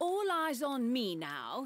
All eyes on me now.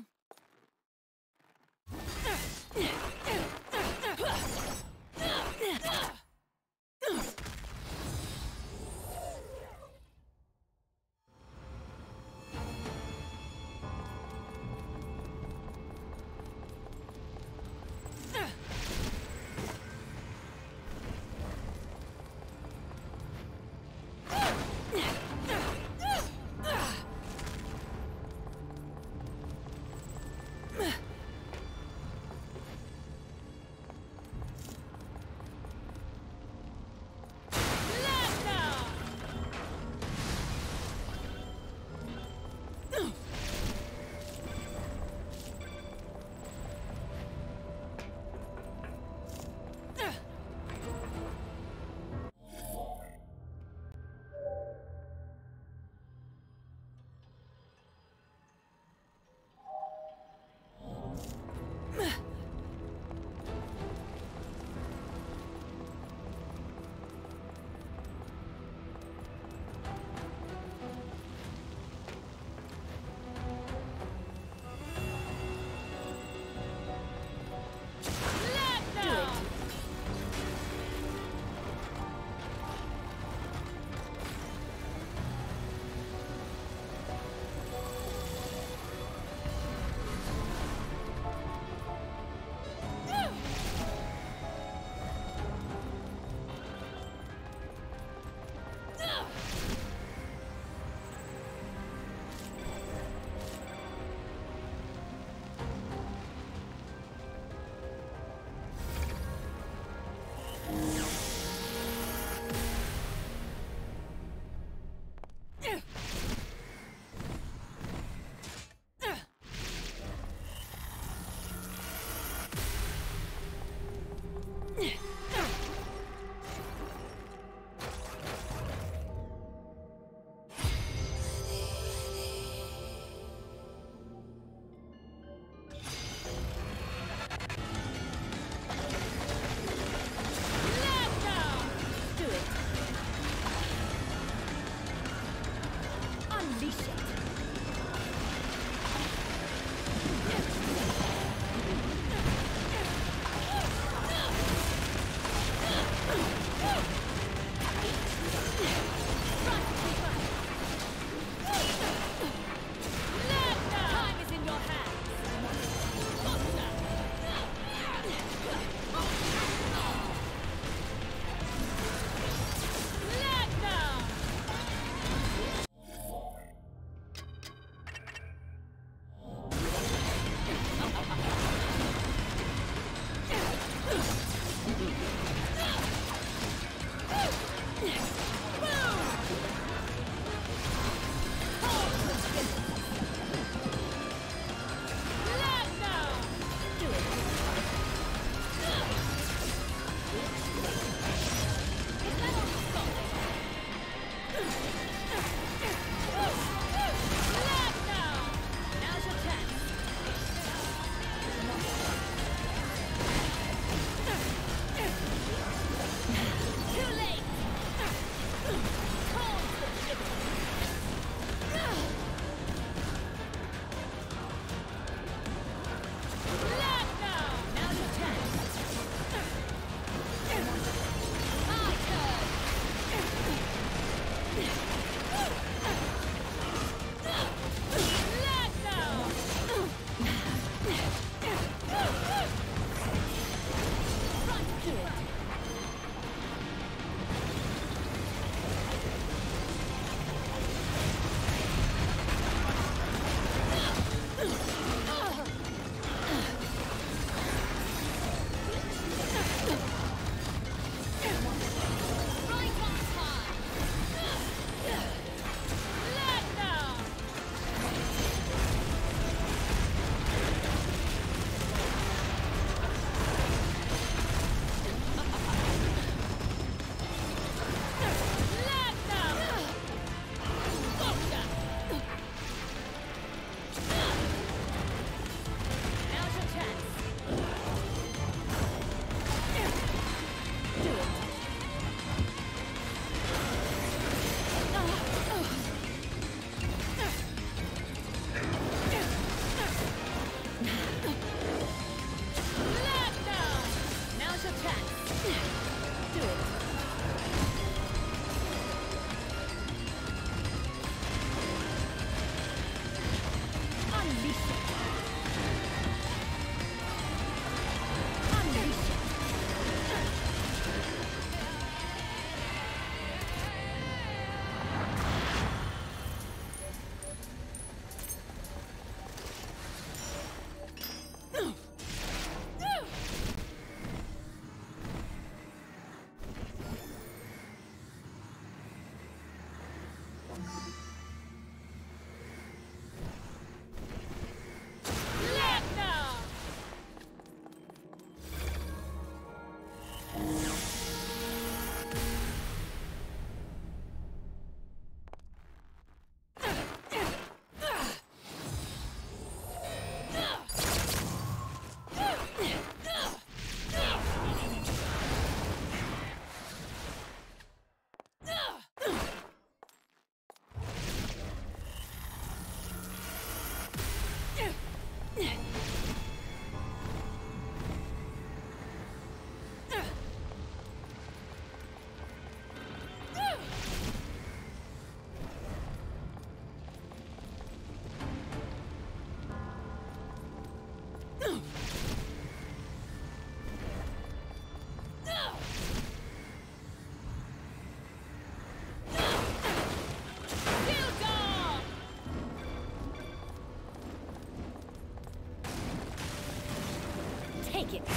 Take it.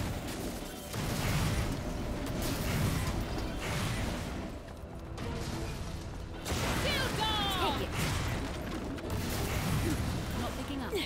Take it. Not picking up.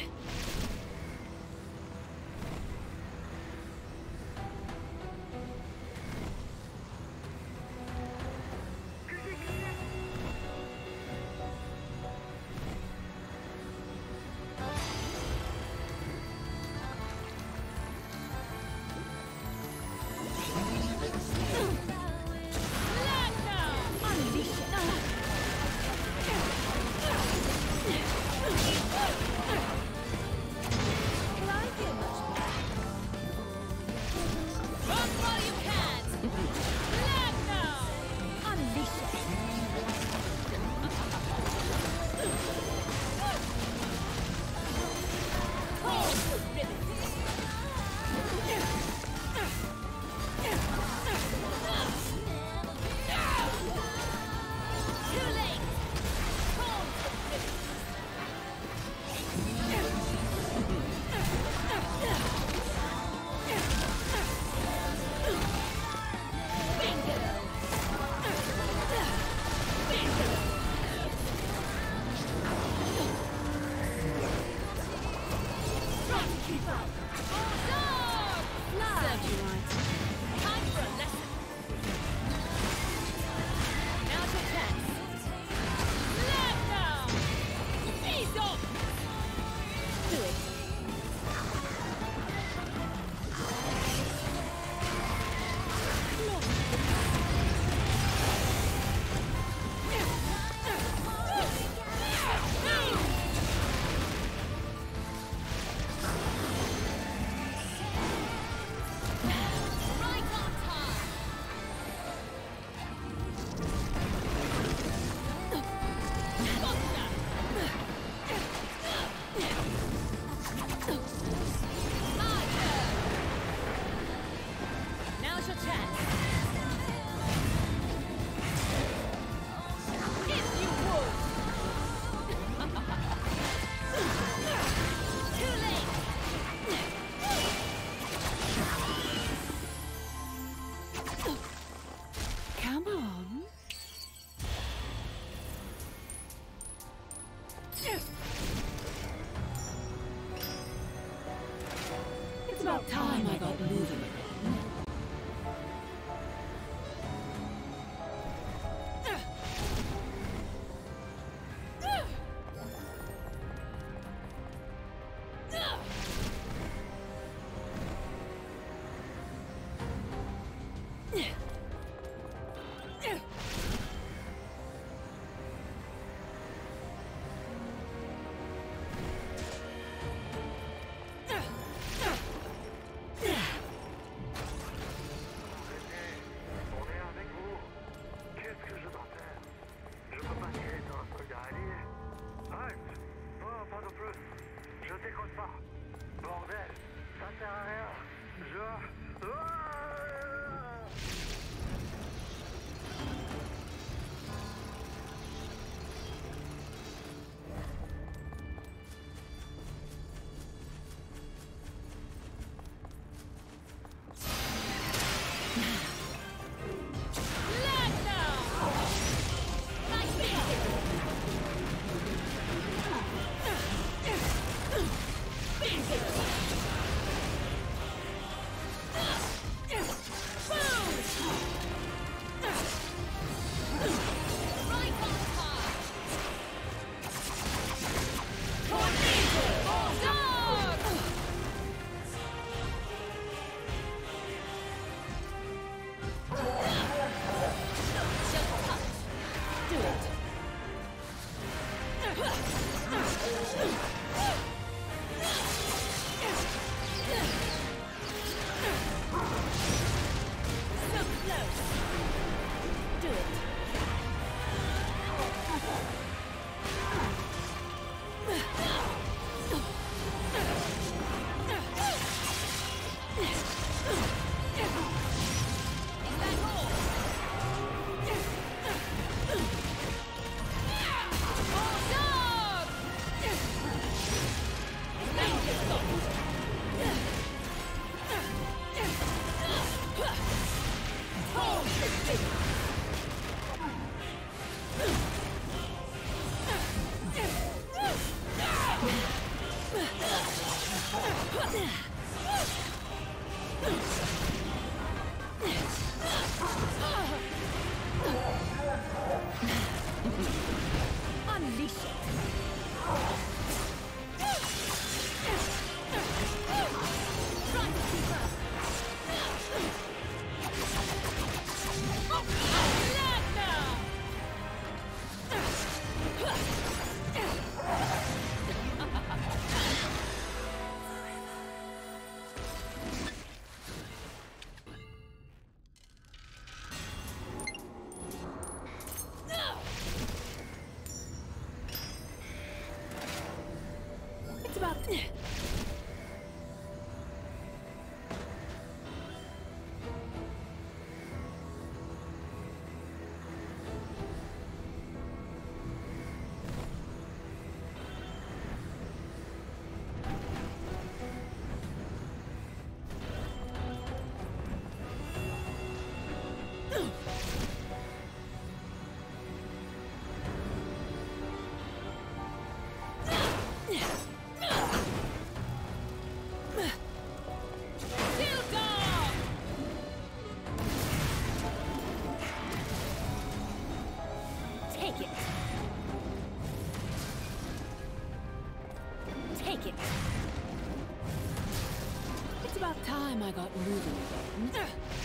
It's about time I got moving. Unleash it. Try to keep up. It's about... Take it. Take it. It's about time I got moving again.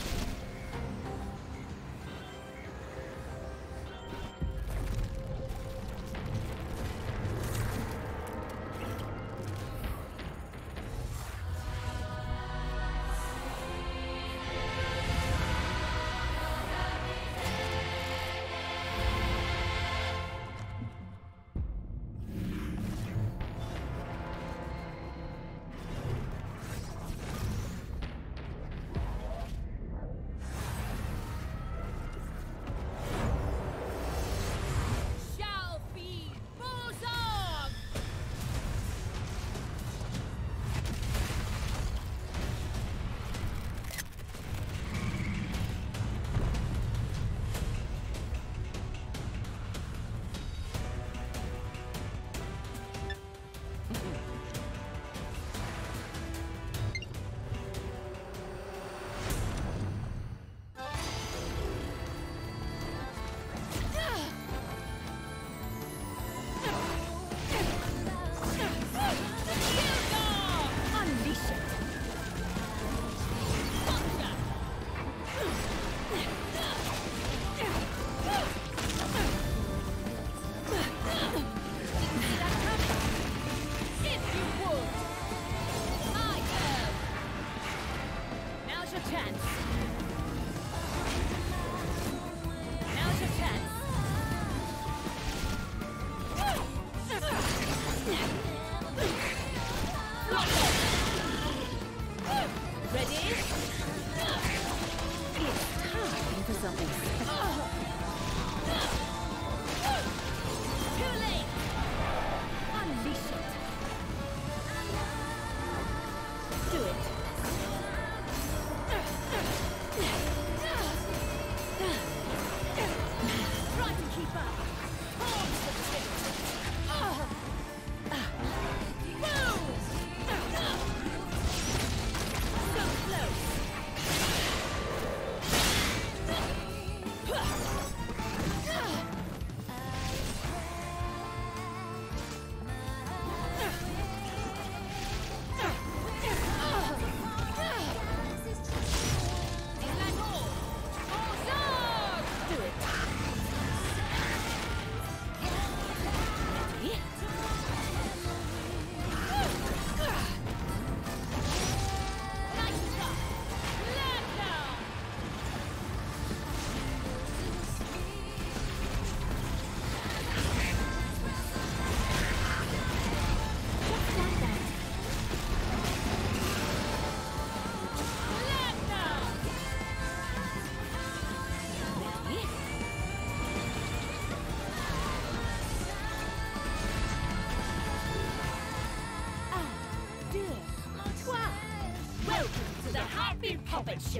Puppet show.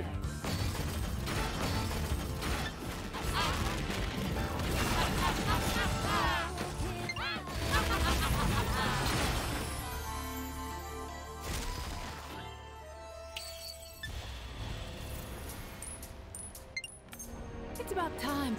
about time.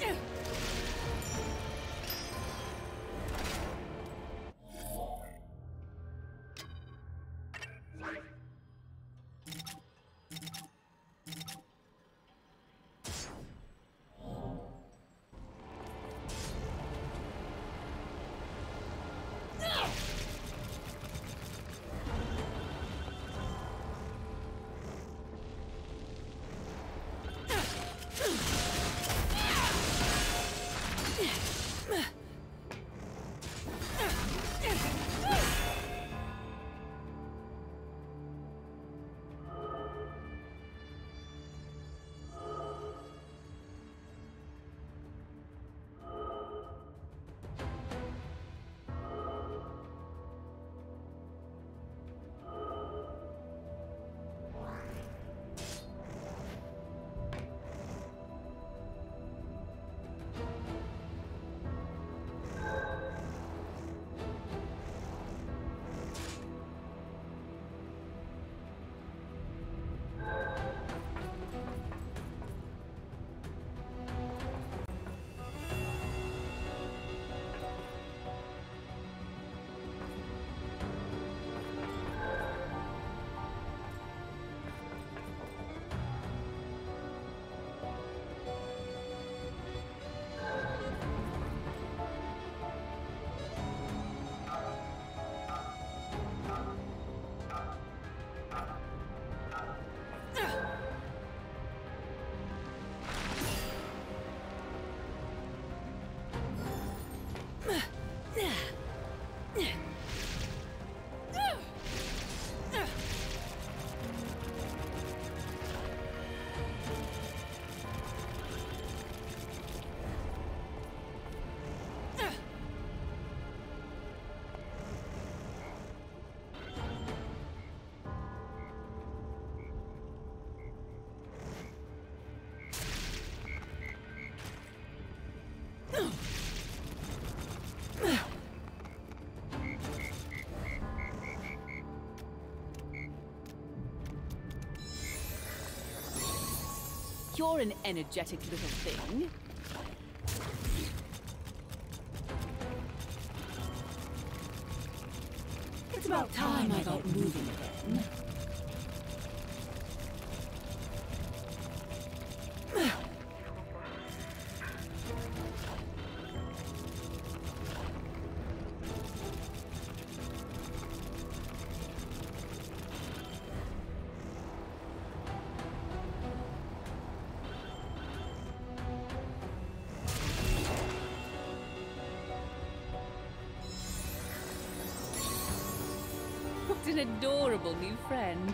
You're an energetic little thing. It's about time I got moving again. What an adorable new friend.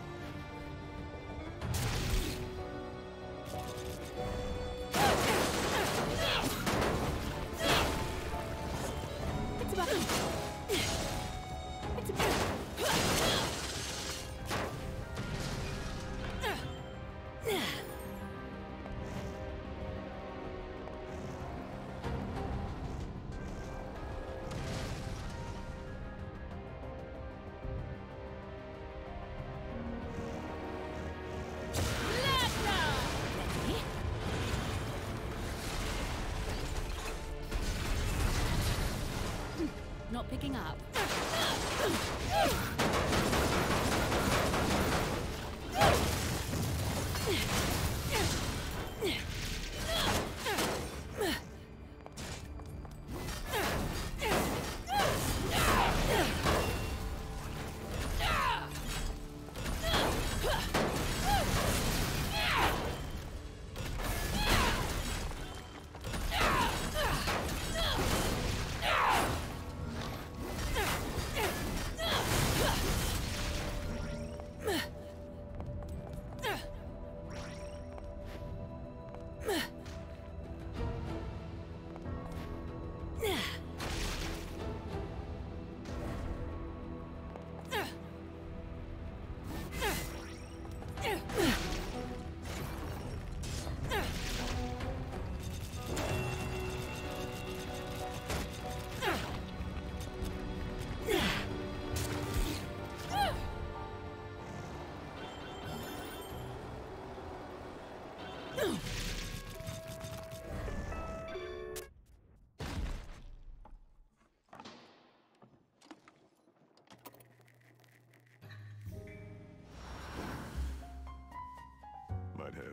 It's about... It's about... Not picking up.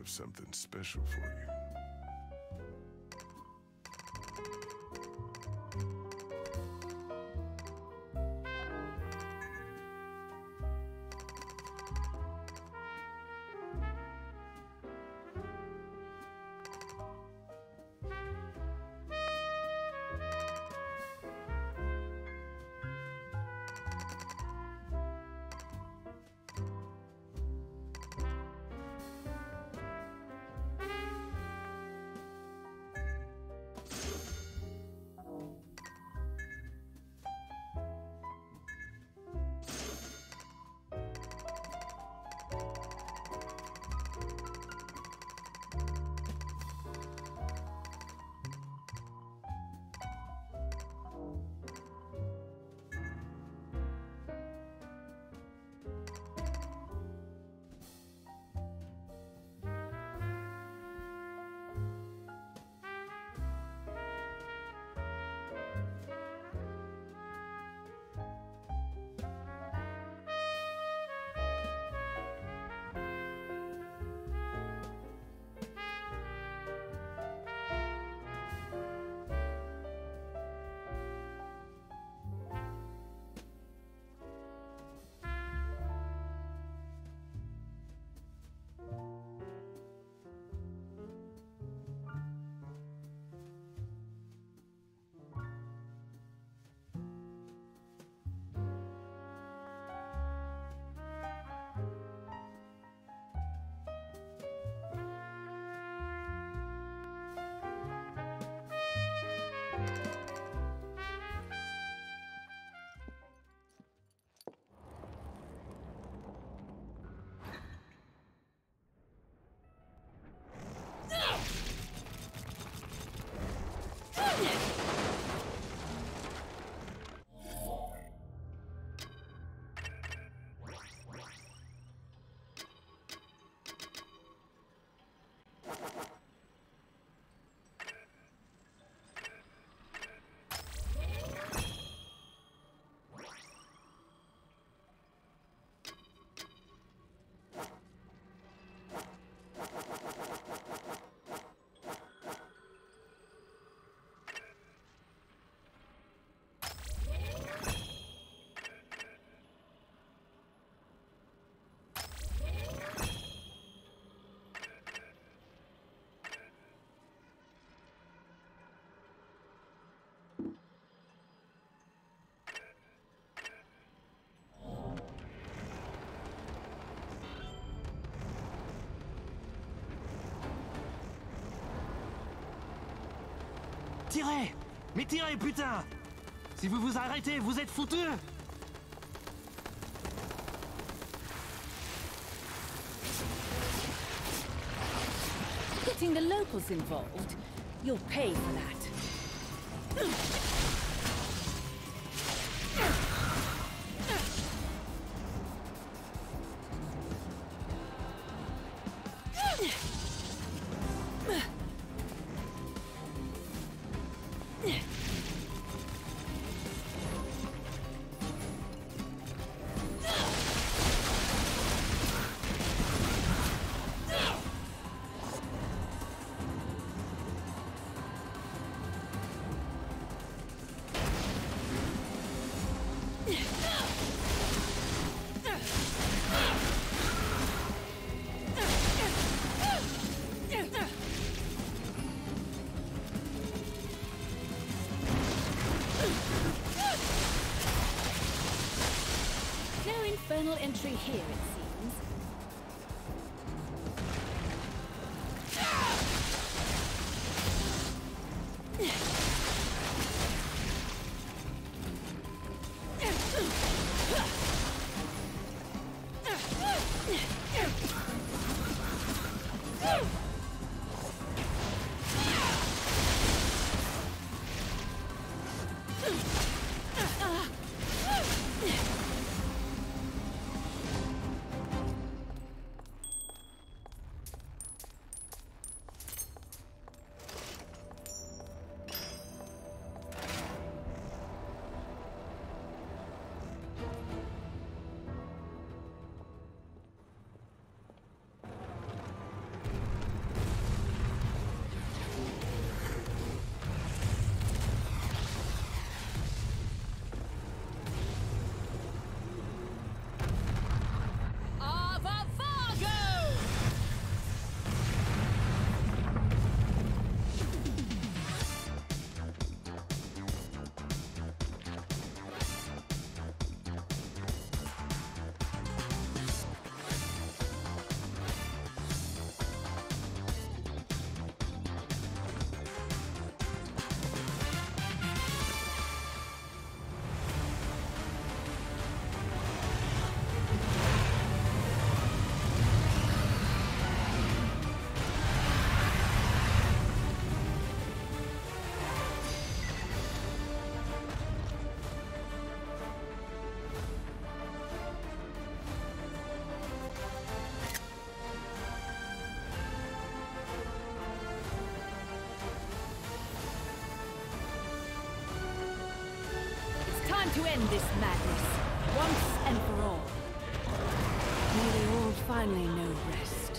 have something special for you. Tirez! Mais tirez, putain! Si vous vous arrêtez, vous êtes foutus! Getting the locals involved, you'll pay for that. No infernal entry here, it seems. end this madness, once and for all. May they all finally know rest.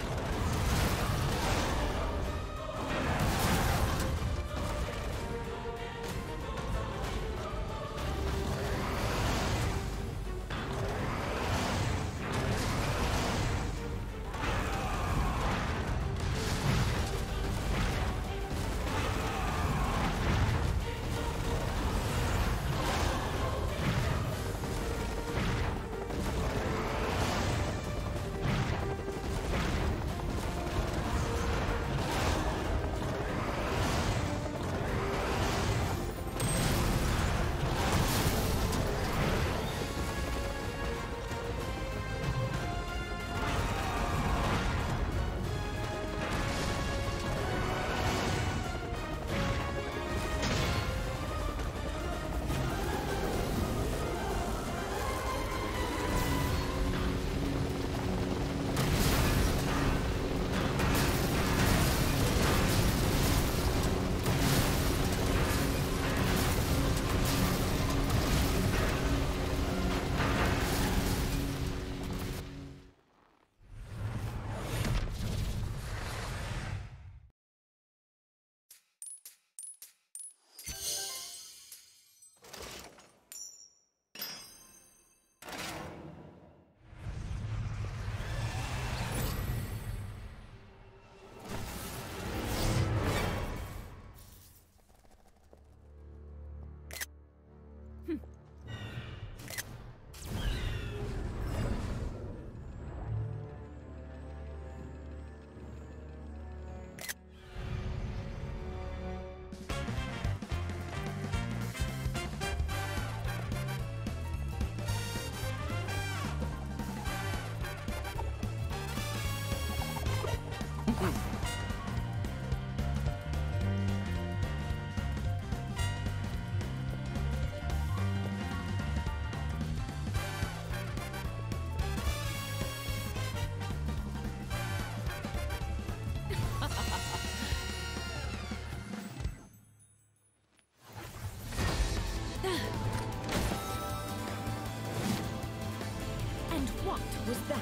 Was that?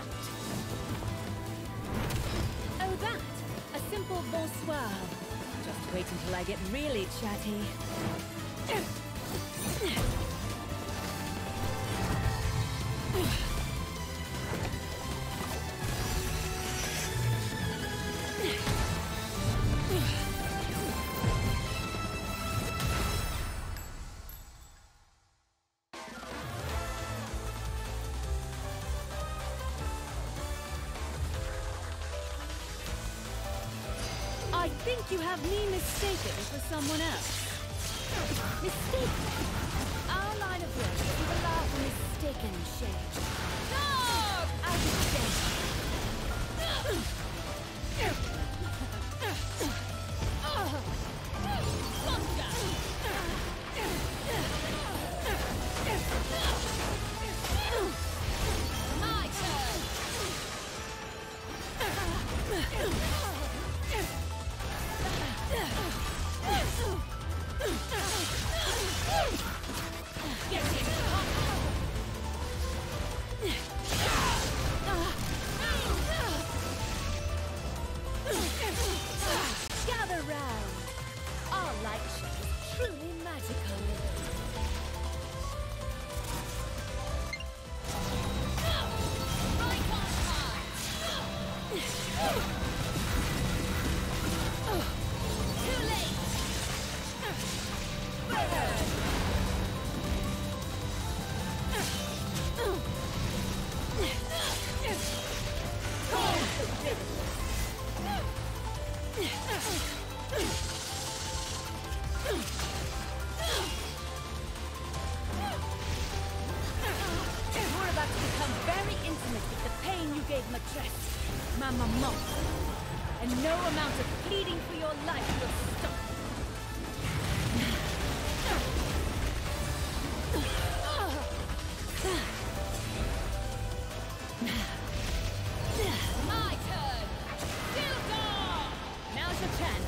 Oh, that! A simple bonsoir. Just wait until I get really chatty. I think you have me mistaken for someone else. Mistaken? Our line of work is to allow for mistaken shade. No! Out of date. My turn! Gather round. Our light show is truly magical. Right on time. Too late. We're about to become very intimate with the pain you gave Matresse, ma maman. And no amount of pleading for your life will stop. My turn! Gildor! Now's your chance.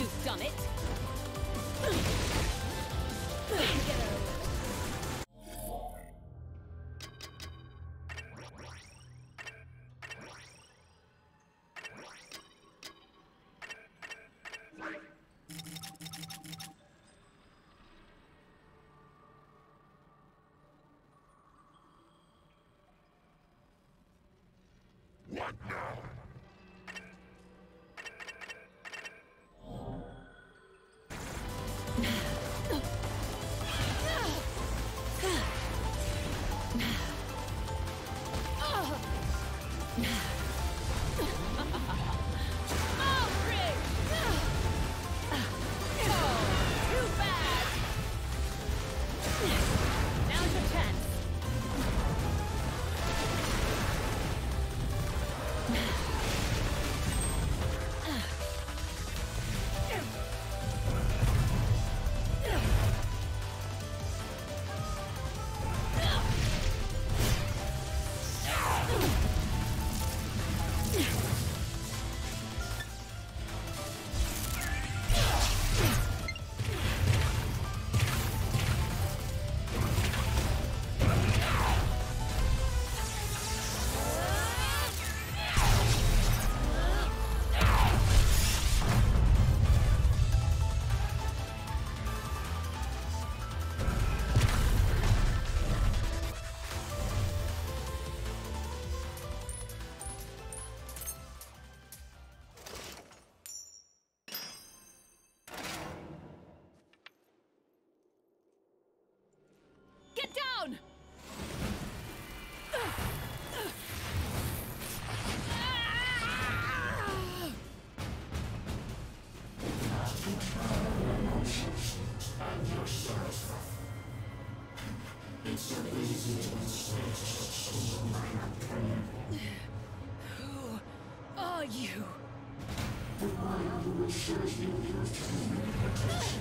You've done it! Get over it. What now? Get down! Who are you? The one who assures you of your protection.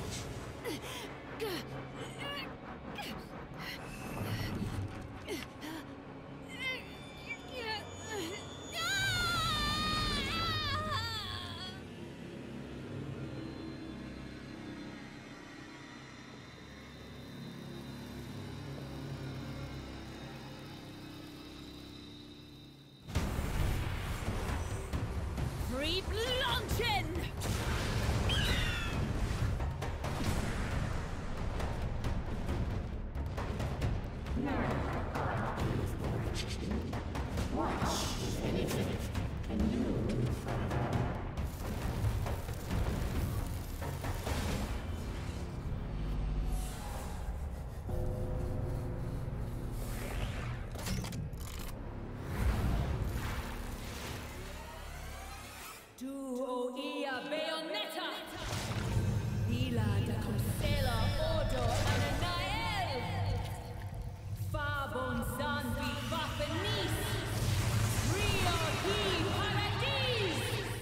Free launching! Duo ia Bayonetta! Ila da Consela Ordo Ananael! Fabon Zanbi Vafanis! Rio Hi Paradis!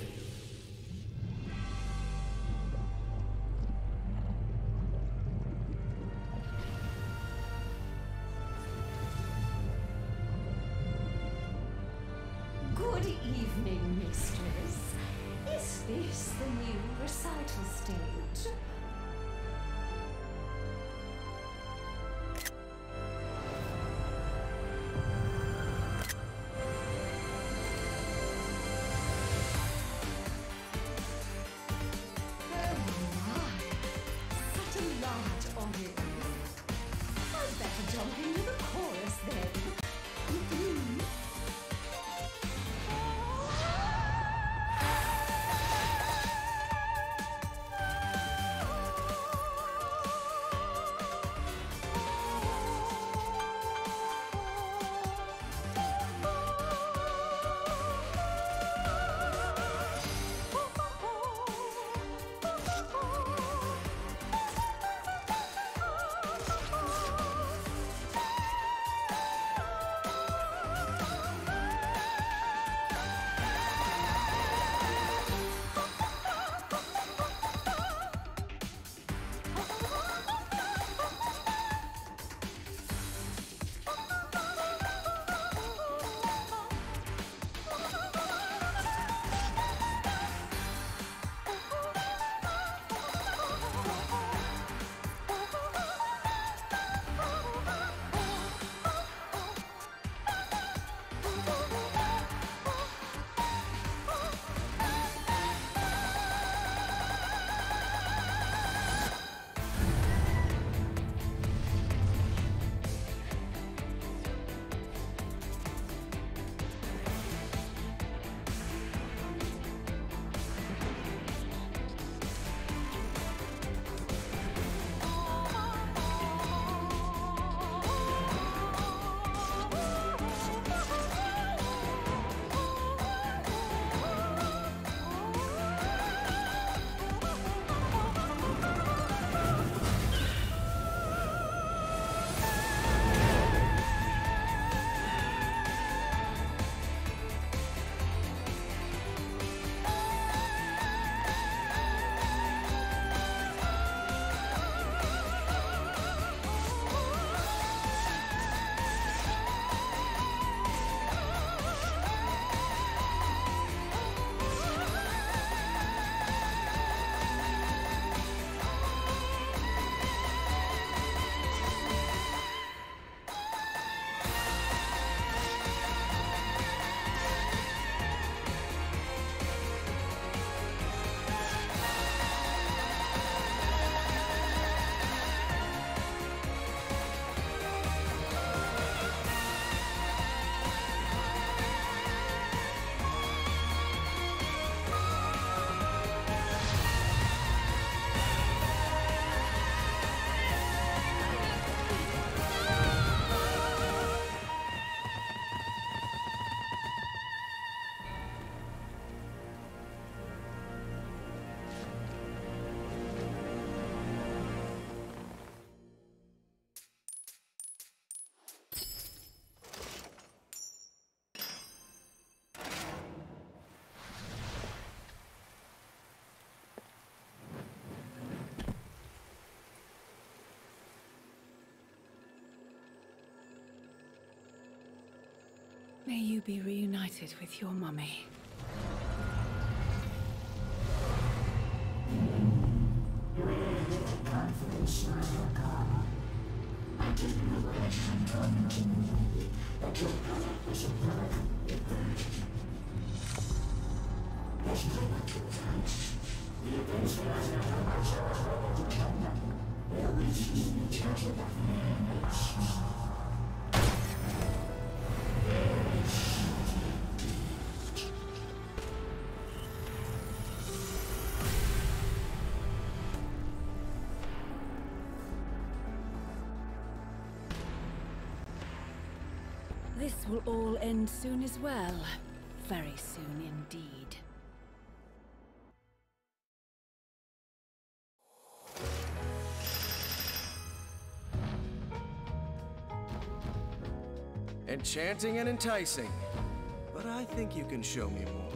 Good evening, mistress. Is this the new recital stage? Oh my, such a large audience. I'd better jump into the chorus then. May you be reunited with your mummy. This will all end soon as well. Very soon indeed. Enchanting and enticing. But I think you can show me more.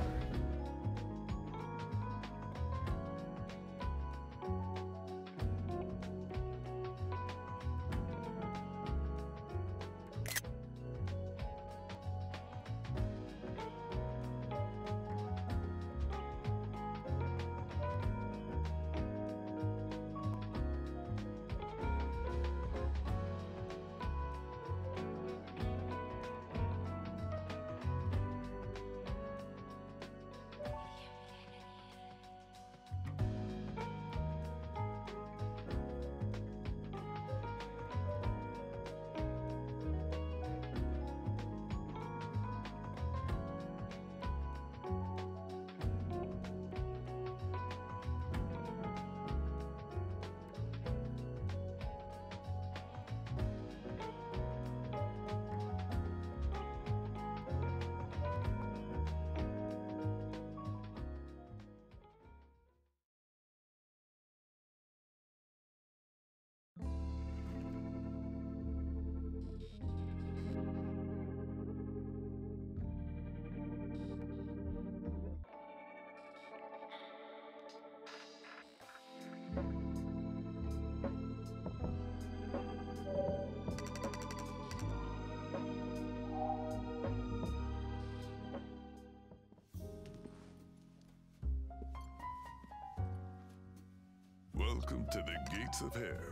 Welcome to the gates of hell.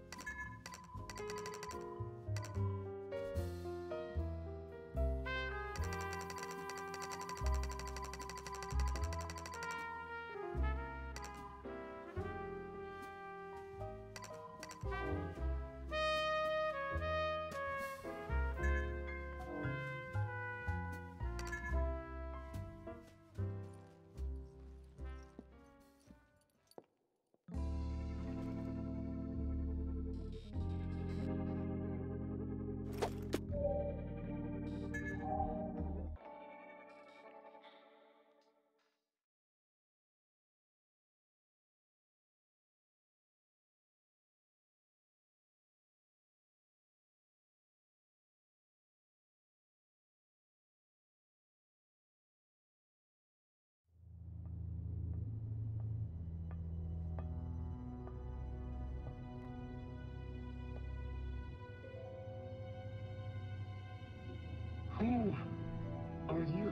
Who are you?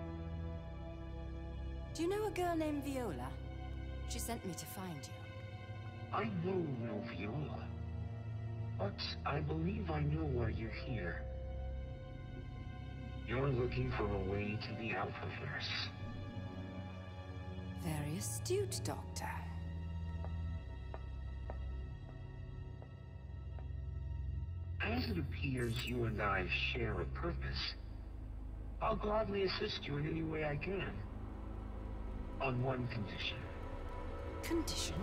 Do you know a girl named Viola? She sent me to find you. I know no Viola, but I believe I know why you're here. You're looking for a way to the Alphaverse. Very astute, Doctor. As it appears you and I share a purpose, I'll gladly assist you in any way I can. On one condition. Condition?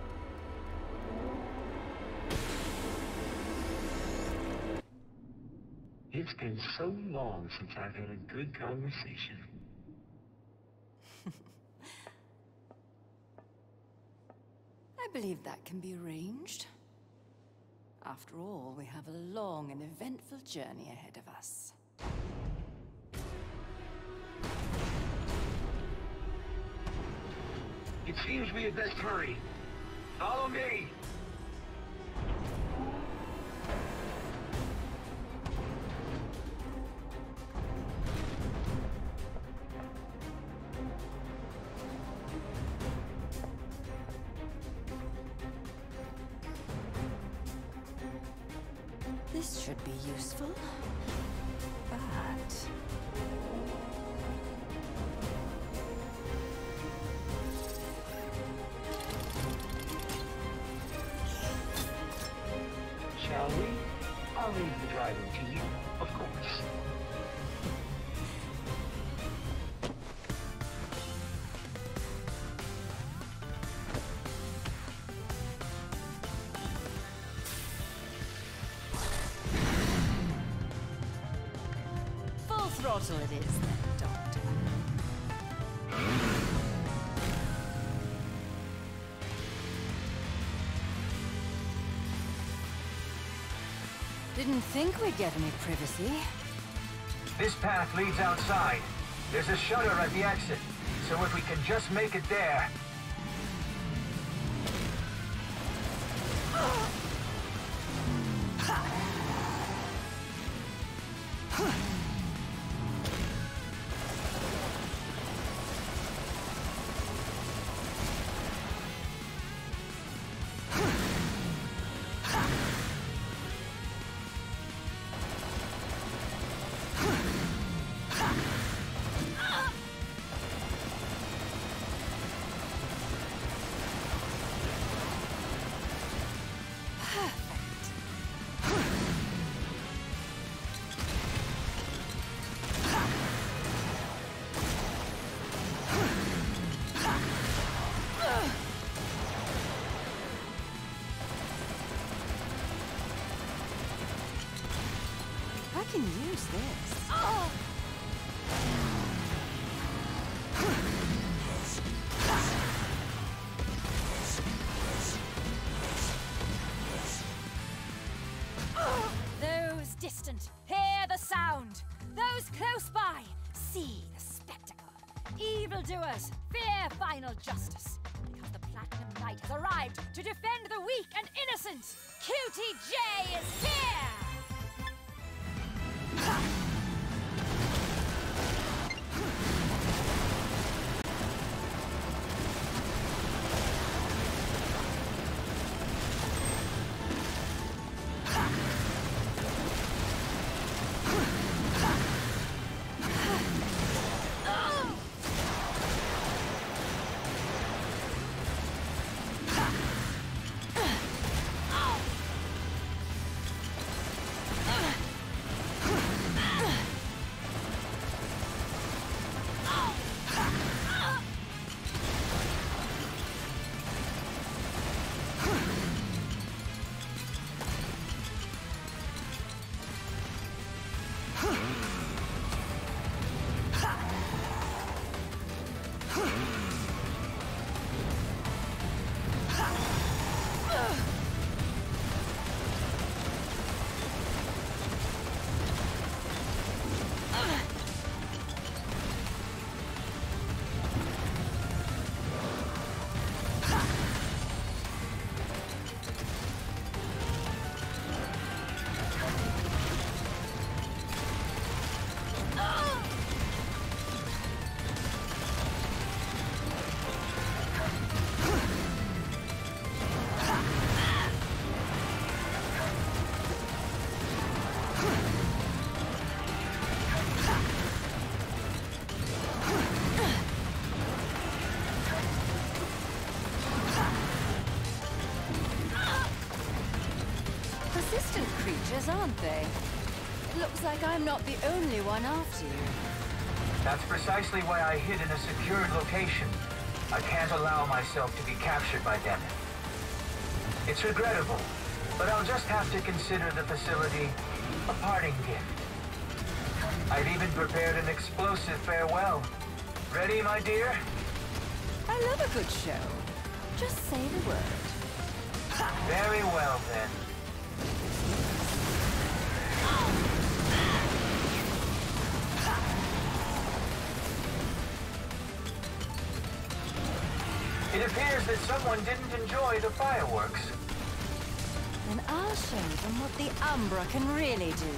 It's been so long since I've had a good conversation. I believe that can be arranged. After all, we have a long and eventful journey ahead of us. It seems we had best hurry. Follow me! This should be useful. But... Shall we? I'll leave the driving to you, of course. Full throttle it is then, Doctor. Didn't think we'd get any privacy. This path leads outside. There's a shutter at the exit, so if we can just make it there... I can use this. Those distant, hear the sound. Those close by, see the spectacle. Evildoers, fear final justice. Because the Platinum Knight has arrived to defend the weak and innocent. QTJ is here! Persistent creatures, aren't they? It looks like I'm not the only one after you. That's precisely why I hid in a secured location. I can't allow myself to be captured by them. It's regrettable, but I'll just have to consider the facility a parting gift. I've even prepared an explosive farewell. Ready, my dear? I love a good show. Just say the word. Very well, then. It appears that someone didn't enjoy the fireworks. Then I'll show them what the Umbra can really do.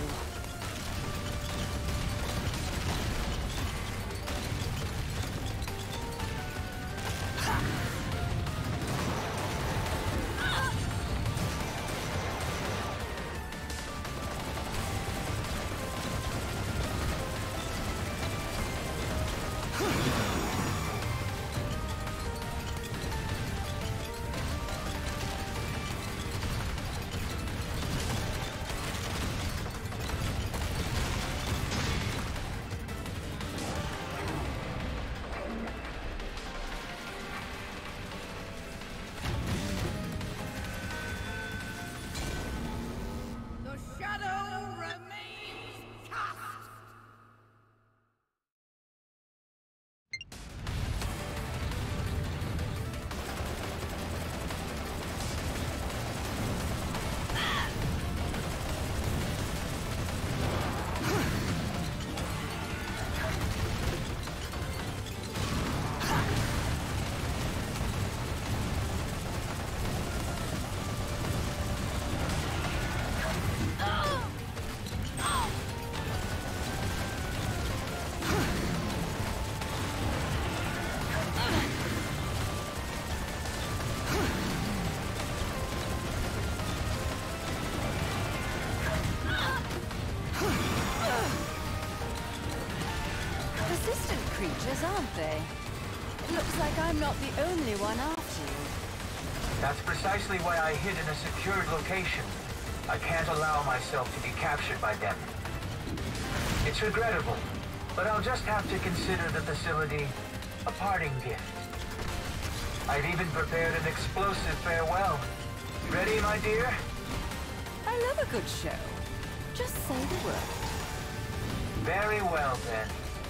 Looks like I'm not the only one after you. That's precisely why I hid in a secured location. I can't allow myself to be captured by them. It's regrettable, but I'll just have to consider the facility a parting gift. I've even prepared an explosive farewell. Ready, my dear? I love a good show. Just say the word. Very well, then.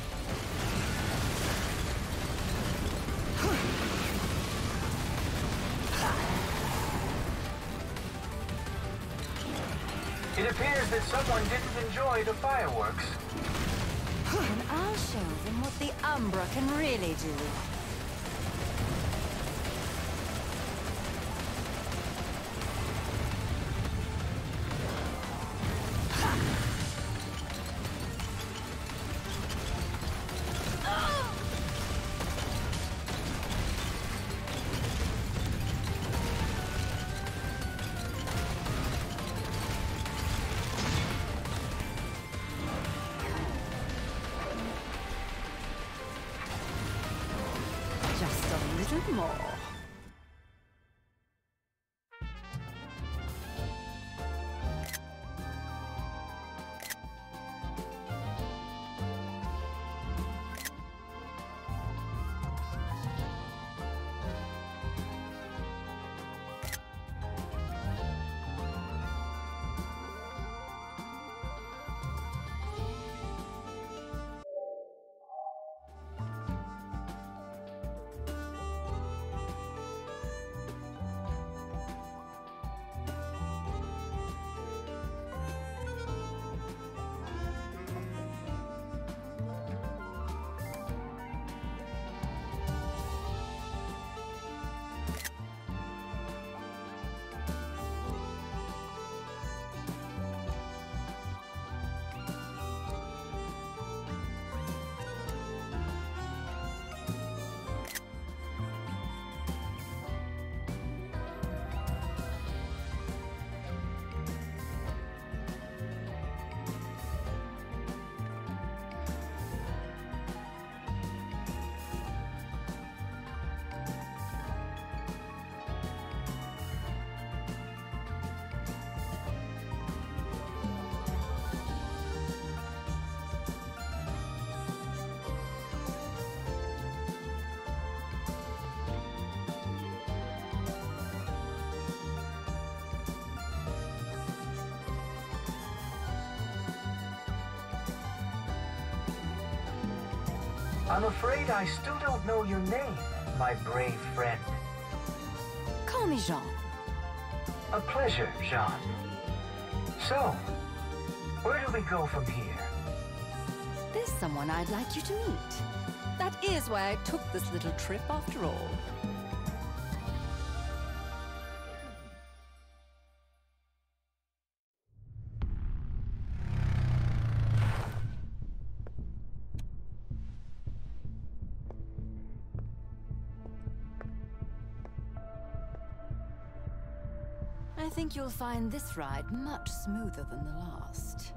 It appears that someone didn't enjoy the fireworks. And I'll show them what the Umbra can really do. Just a little more. I'm afraid I still don't know your name, my brave friend. Call me Jean. A pleasure, Jean. So, where do we go from here? There's someone I'd like you to meet. That is why I took this little trip after all. I think you'll find this ride much smoother than the last.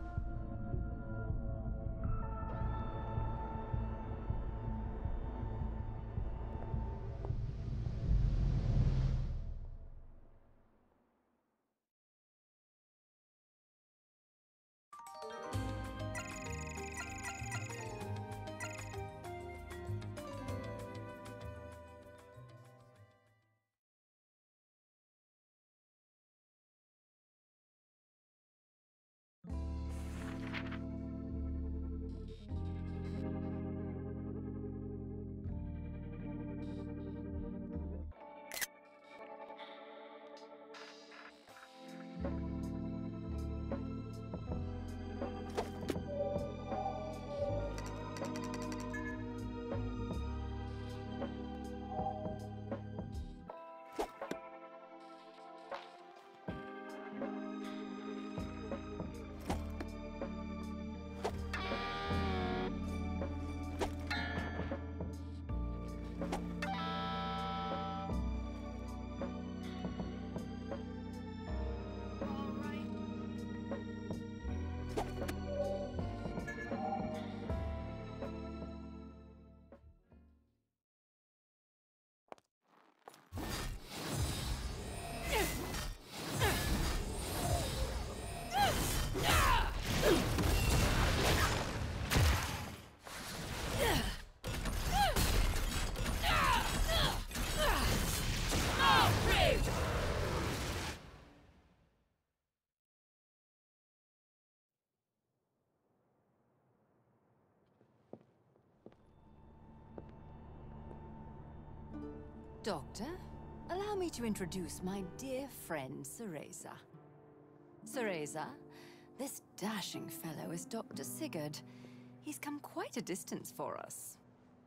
Doctor, allow me to introduce my dear friend, Cereza. Cereza, this dashing fellow is Dr. Sigurd. He's come quite a distance for us.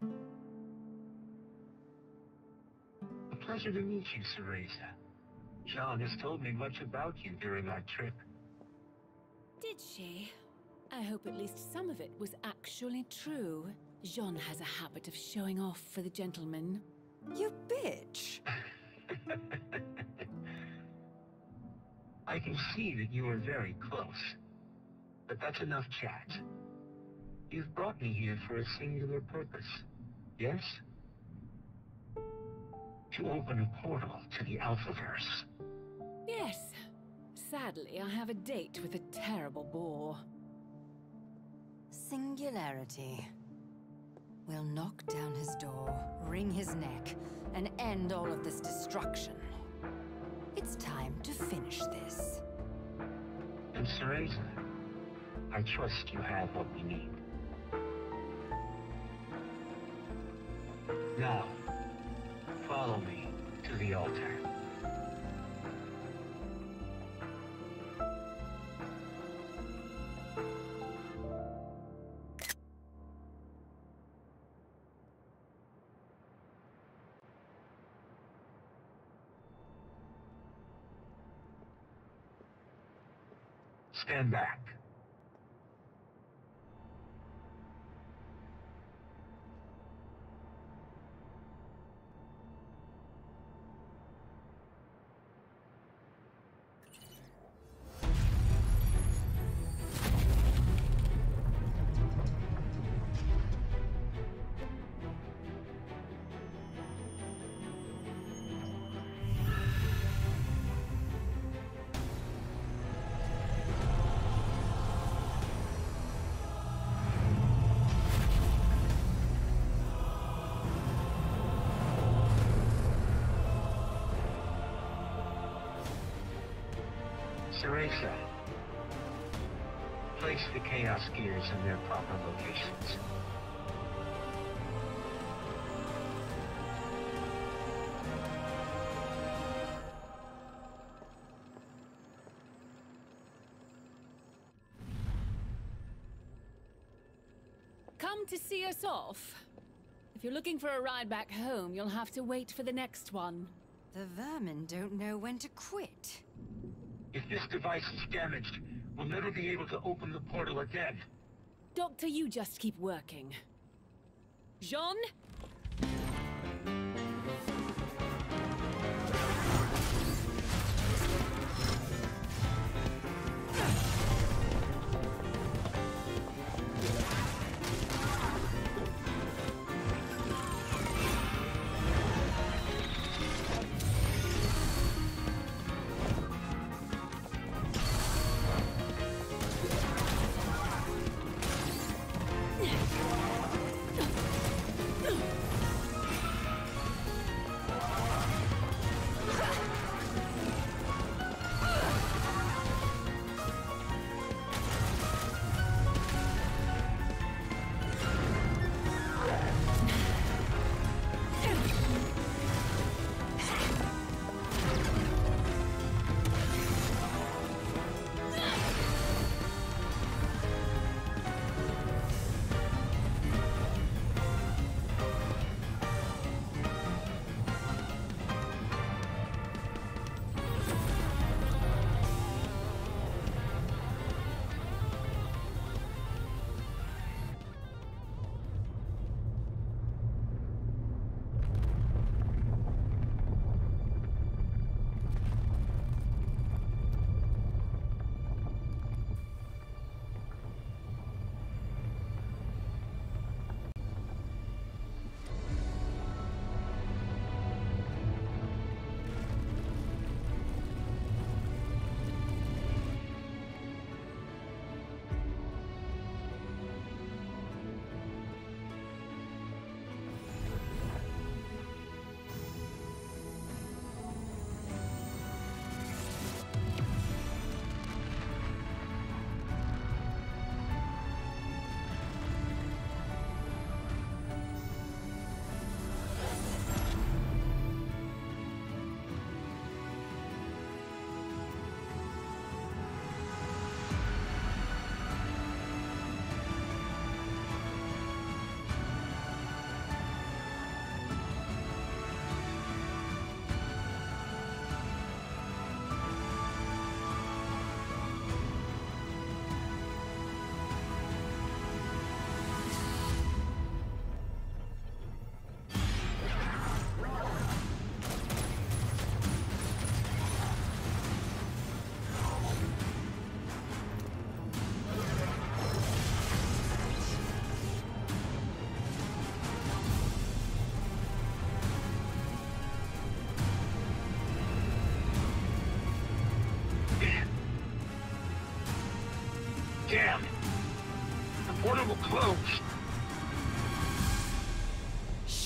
A pleasure to meet you, Cereza. Jean has told me much about you during our trip. Did she? I hope at least some of it was actually true. Jean has a habit of showing off for the gentleman. You bitch! I can see that you are very close. But that's enough chat. You've brought me here for a singular purpose, yes? To open a portal to the Alphaverse. Yes. Sadly, I have a date with a terrible bore. Singularity. We'll knock down his door, wring his neck, and end all of this destruction. It's time to finish this. And Cereza, I trust you have what we need. Now, follow me to the altar. Stand back. Cereza, place the Chaos Gears in their proper locations. Come to see us off? If you're looking for a ride back home, you'll have to wait for the next one. The vermin don't know when to quit. If this device is damaged, we'll never be able to open the portal again. Doctor, you just keep working. Jean?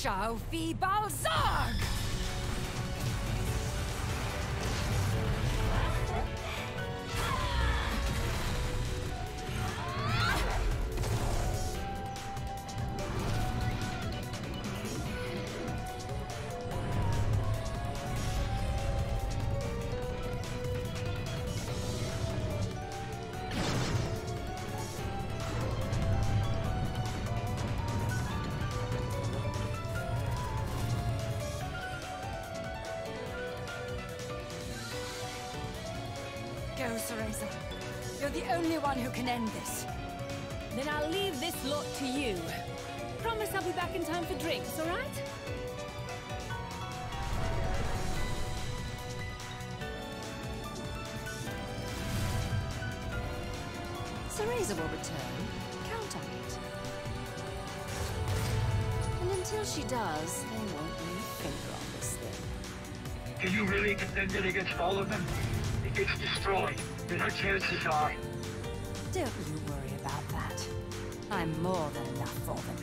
Shao Fi Balzarg! Go, Cereza. You're the only one who can end this. Then I'll leave this lot to you. Promise I'll be back in time for drinks, all right? Cereza will return. Count on it. And until she does, they won't lay a finger on this thing. Do you really defend it against all of them? If it's destroyed, then our chances are... Don't you worry about that. I'm more than enough for them.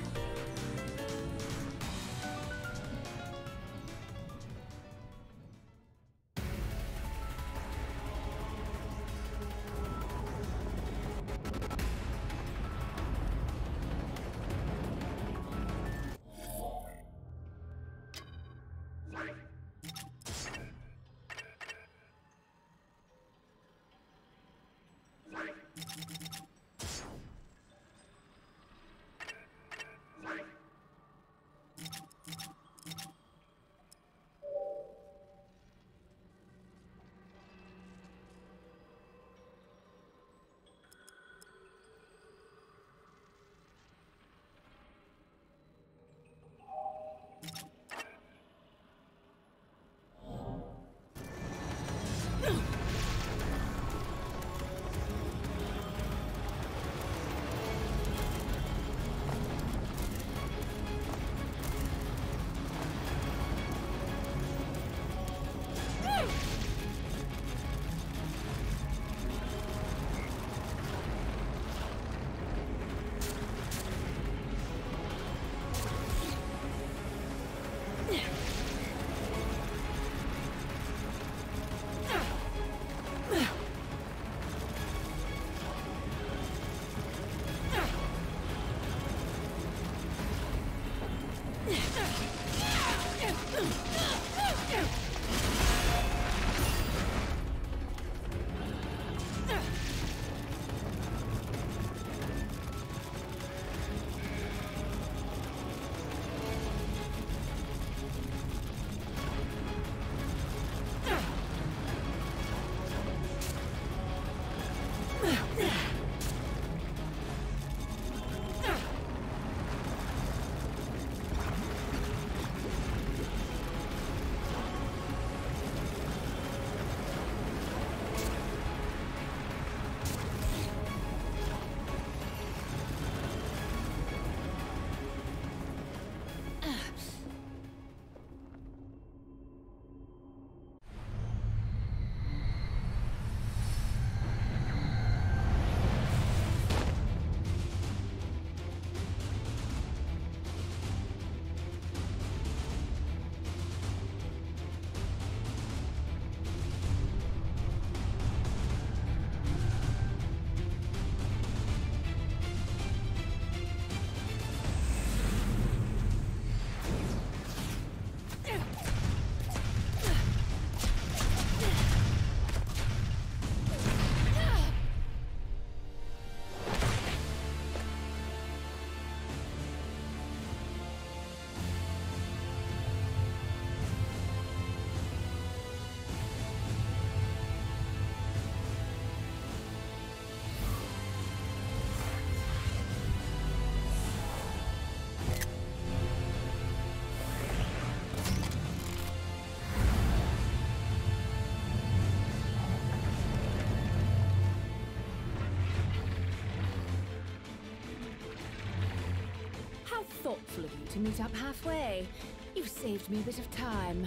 Thoughtful of you to meet up halfway. You've saved me a bit of time.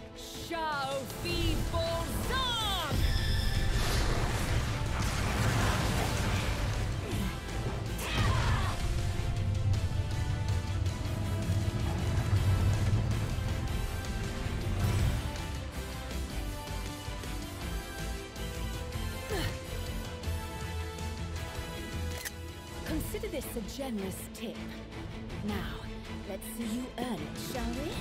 Shao Fi Balzarg! this a generous tip. Now, let's see you earn it, shall we?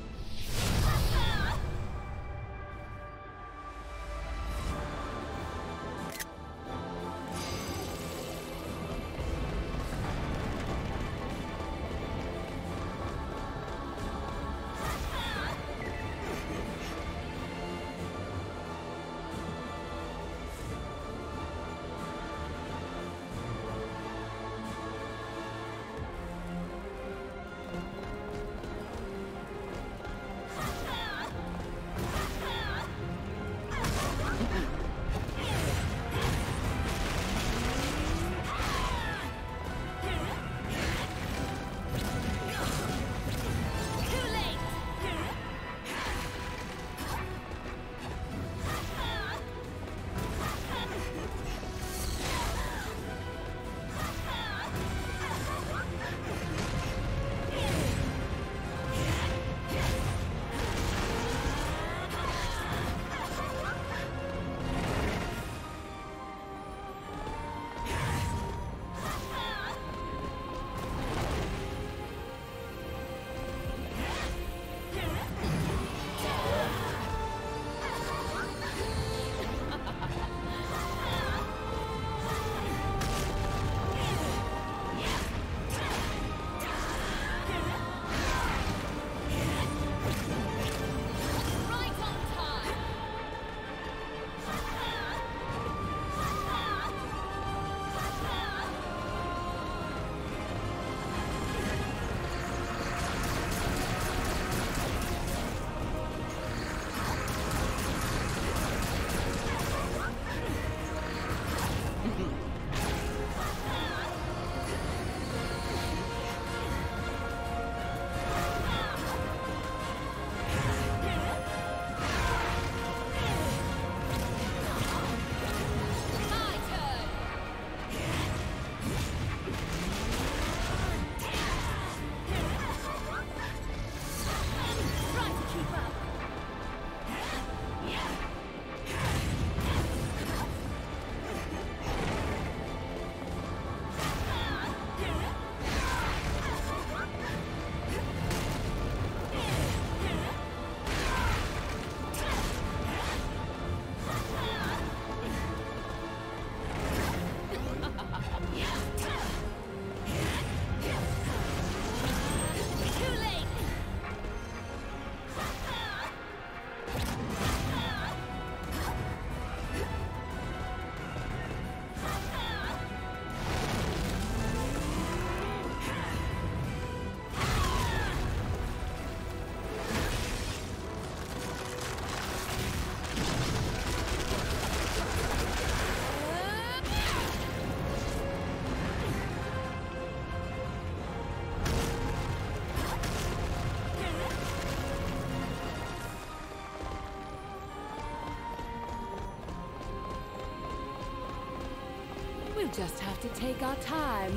We'll just have to take our time.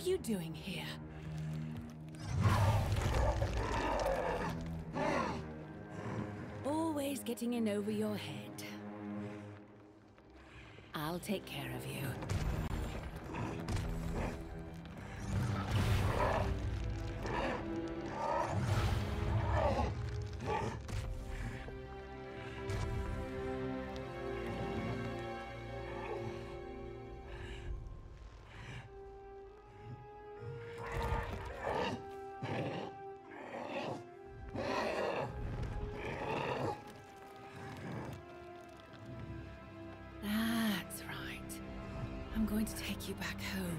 you doing here? Always getting in over your head. I'll take care of you. That's right. I'm going to take you back home.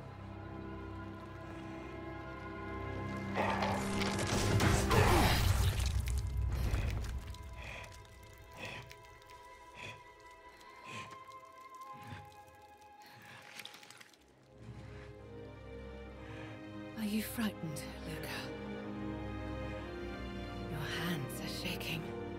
Are you frightened, Luca? Your hands are shaking.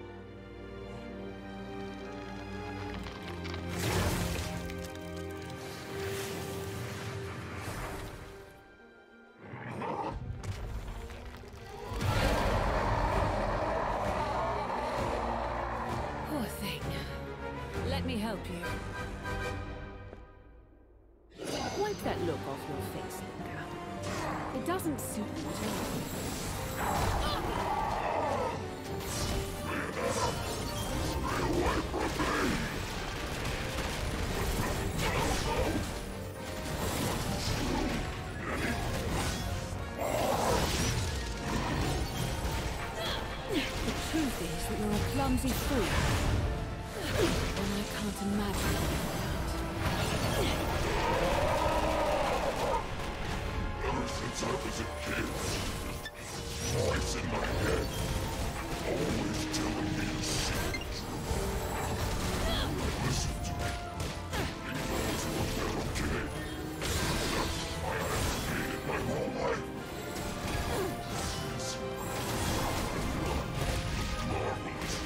Poor thing. Let me help you. Wipe that look off your face, Luca. It doesn't suit you at all. The truth is that you're a clumsy fool. And I can't imagine it. Ever since I was a kid, voice in my head, always telling me to see the truth. Listen to me. He knows what they're okay. That's why I've hated my whole life. This marvelous.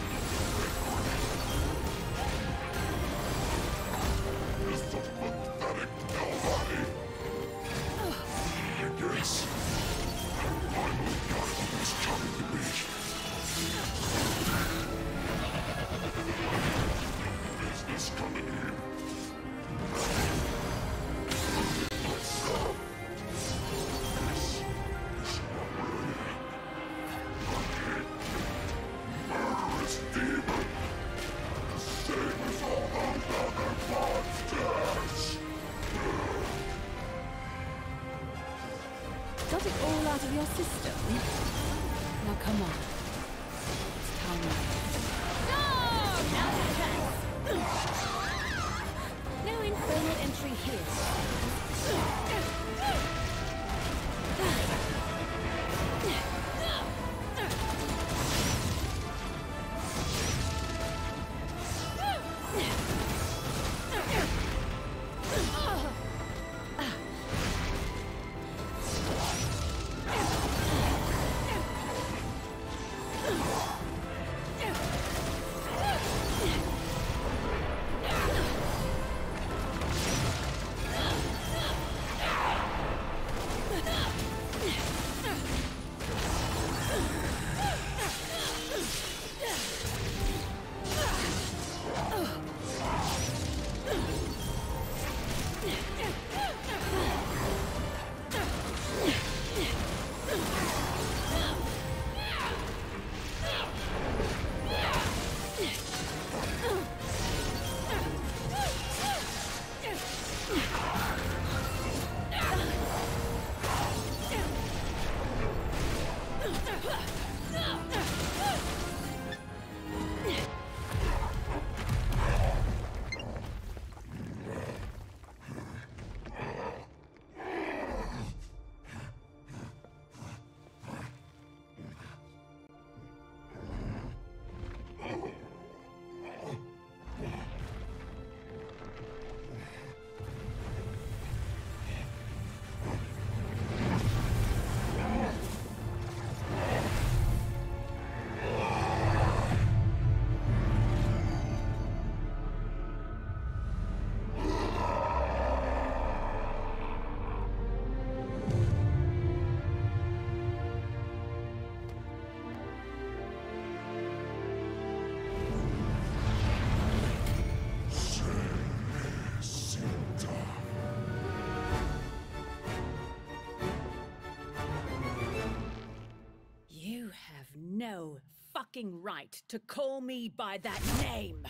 Is the pathetic nobody. I guess I finally got who was coming to me. Business coming in. Myself. This is what we're in. A hate, murderous demon. The same as all those other monsters. Got it all out of your system? Now come on. It's time now. No! Now the chance! No infernal entry here. no fucking right to call me by that name!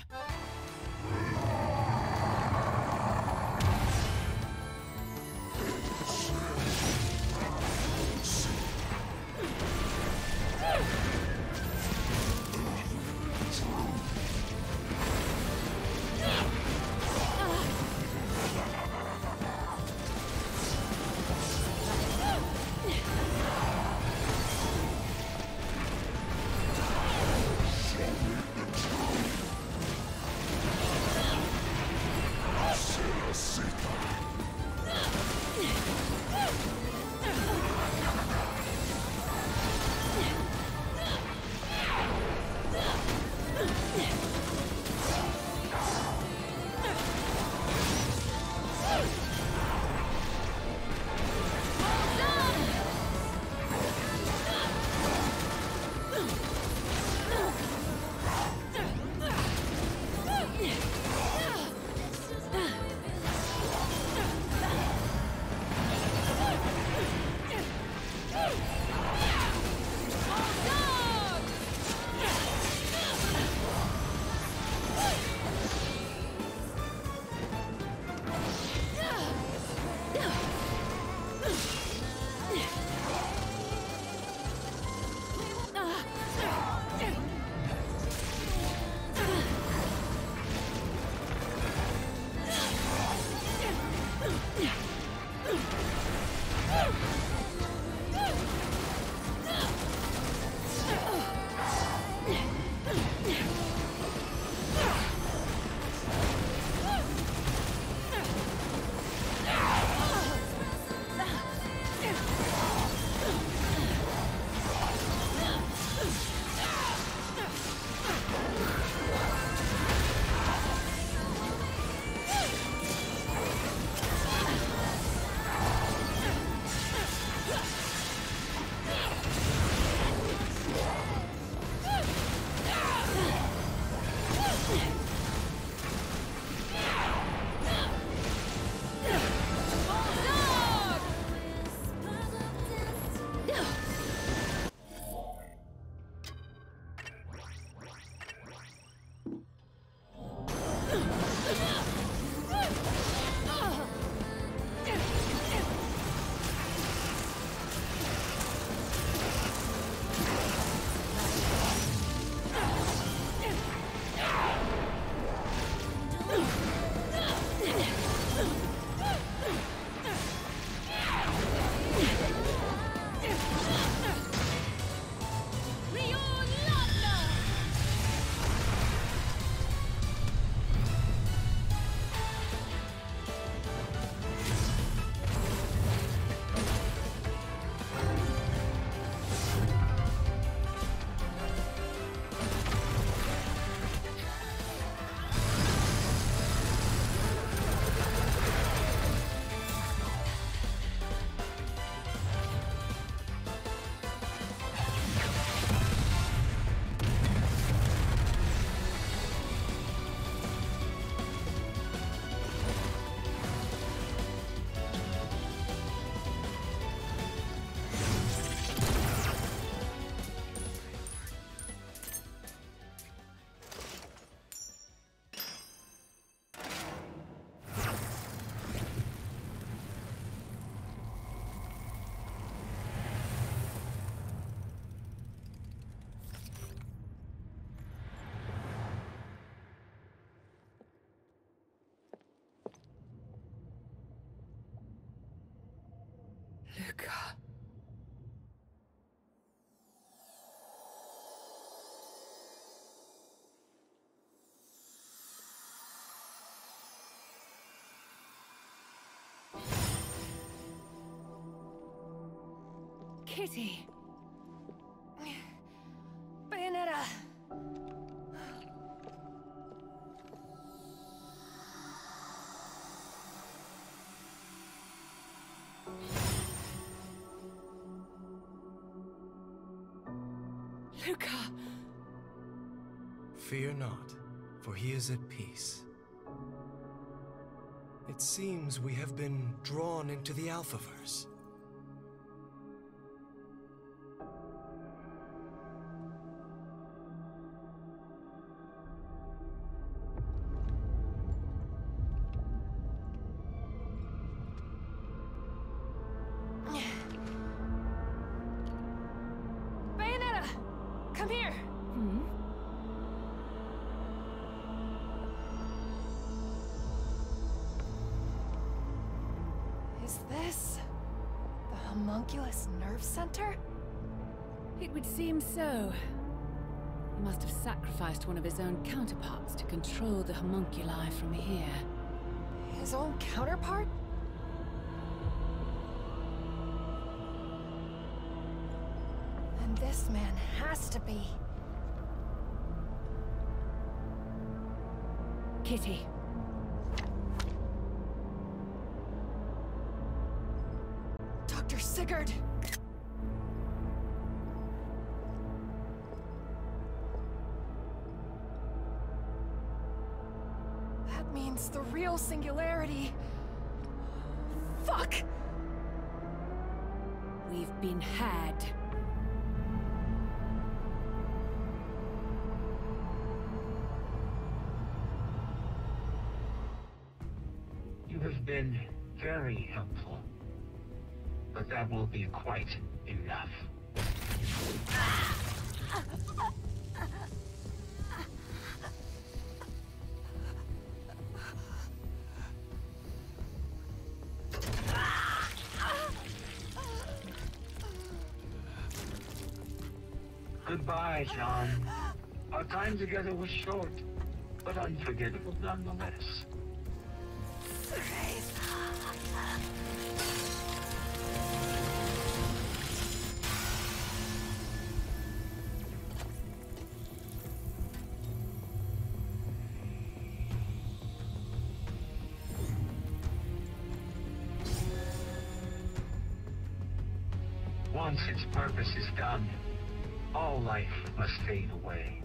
Luca. Kitty. Bayonetta. Luca. Fear not, for he is at peace. It seems we have been drawn into the Alphaverse. Come here! Is this the homunculus nerve center? It would seem so. He must have sacrificed one of his own counterparts to control the homunculi from here. His own counterpart? And this man has to be... Kitty. Dr. Sigurd! That means the real singularity... Fuck! We've been had. You have been very helpful. But that will be quite enough. Goodbye, John. Our time together was short, but unforgettable nonetheless. Once its purpose is done, all life must fade away.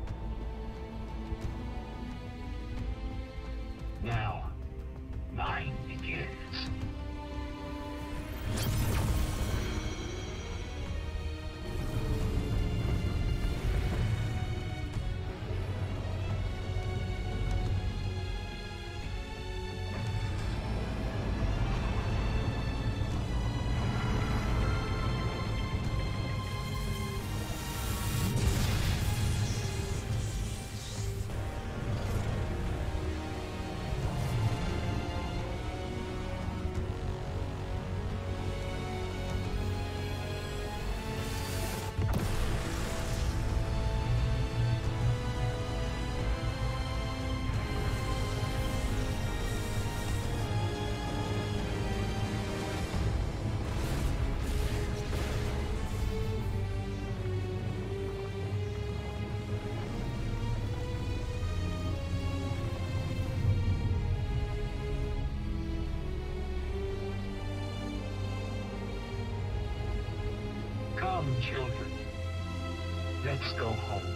Now, mine begins. Come, children. Let's go home.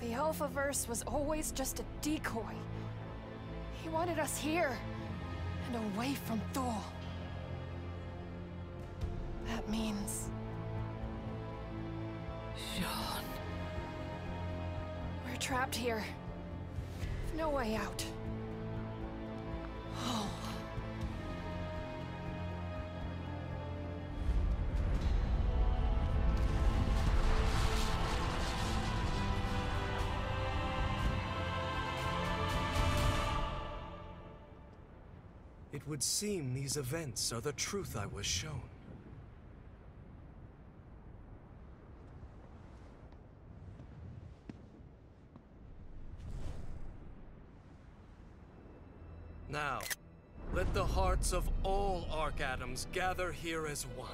The Alphaverse was always just a decoy. He wanted us here, and away from Thor. That means... Sean. we're trapped here. No way out. Oh. It would seem these events are the truth I was shown. Now, let the hearts of all Arc-Atoms gather here as one.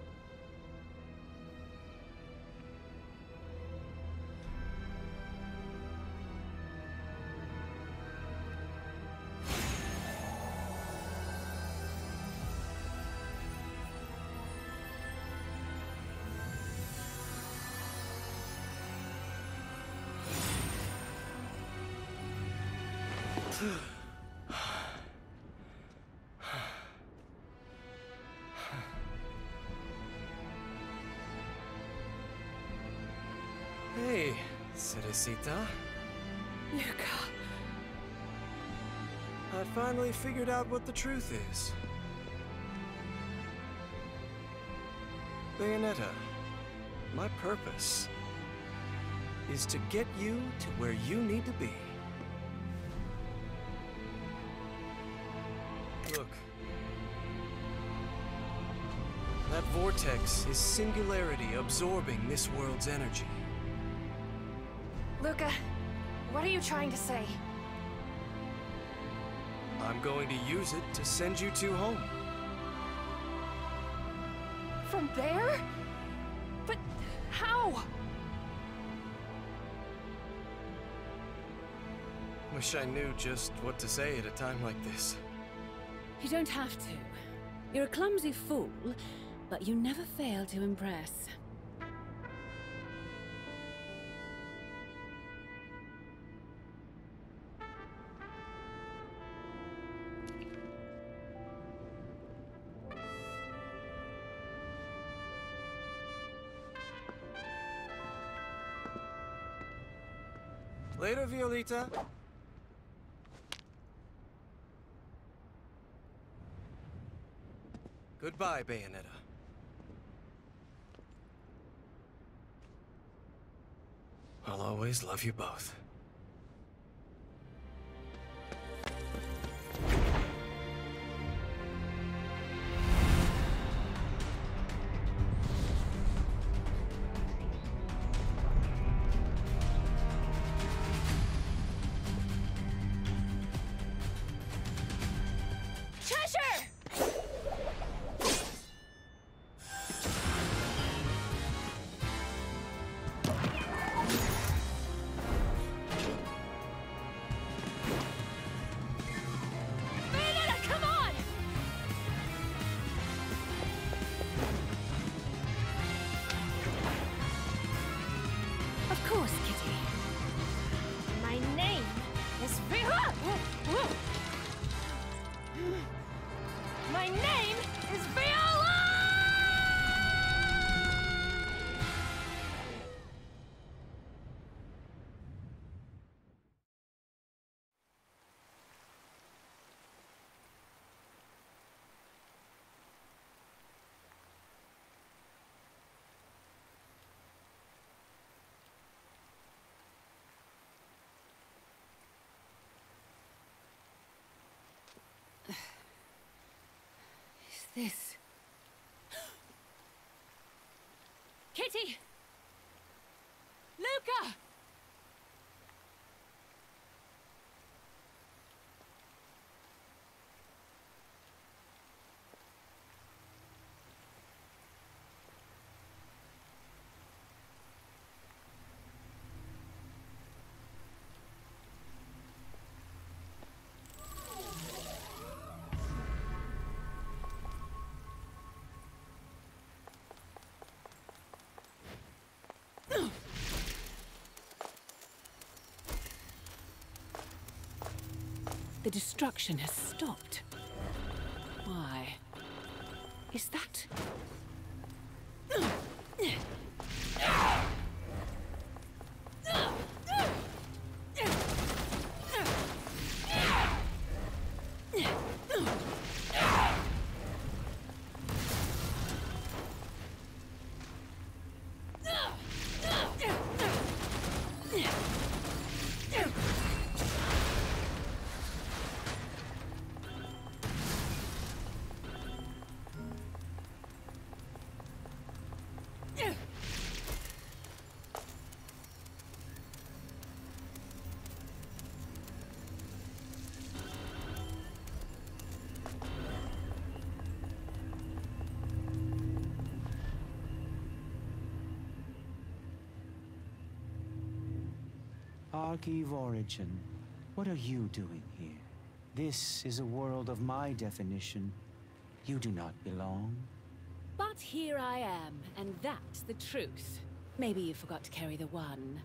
Hey, Cerecita. Luca. I finally figured out what the truth is. Bayonetta, my purpose is to get you to where you need to be. Look. That vortex is Singularity absorbing this world's energy. Luca, what are you trying to say? I'm going to use it to send you two home. From there? But how? Wish I knew just what to say at a time like this. You don't have to. You're a clumsy fool, but you never fail to impress. Later, Violeta. Goodbye, Bayonetta. I'll always love you both. Of course, Kitty. My name is My name is Viola! This. Kitty! Luca! The destruction has stopped. Why? Is that... Archive Origin, what are you doing here? This is a world of my definition. You do not belong. But here I am, and that's the truth. Maybe you forgot to carry the one.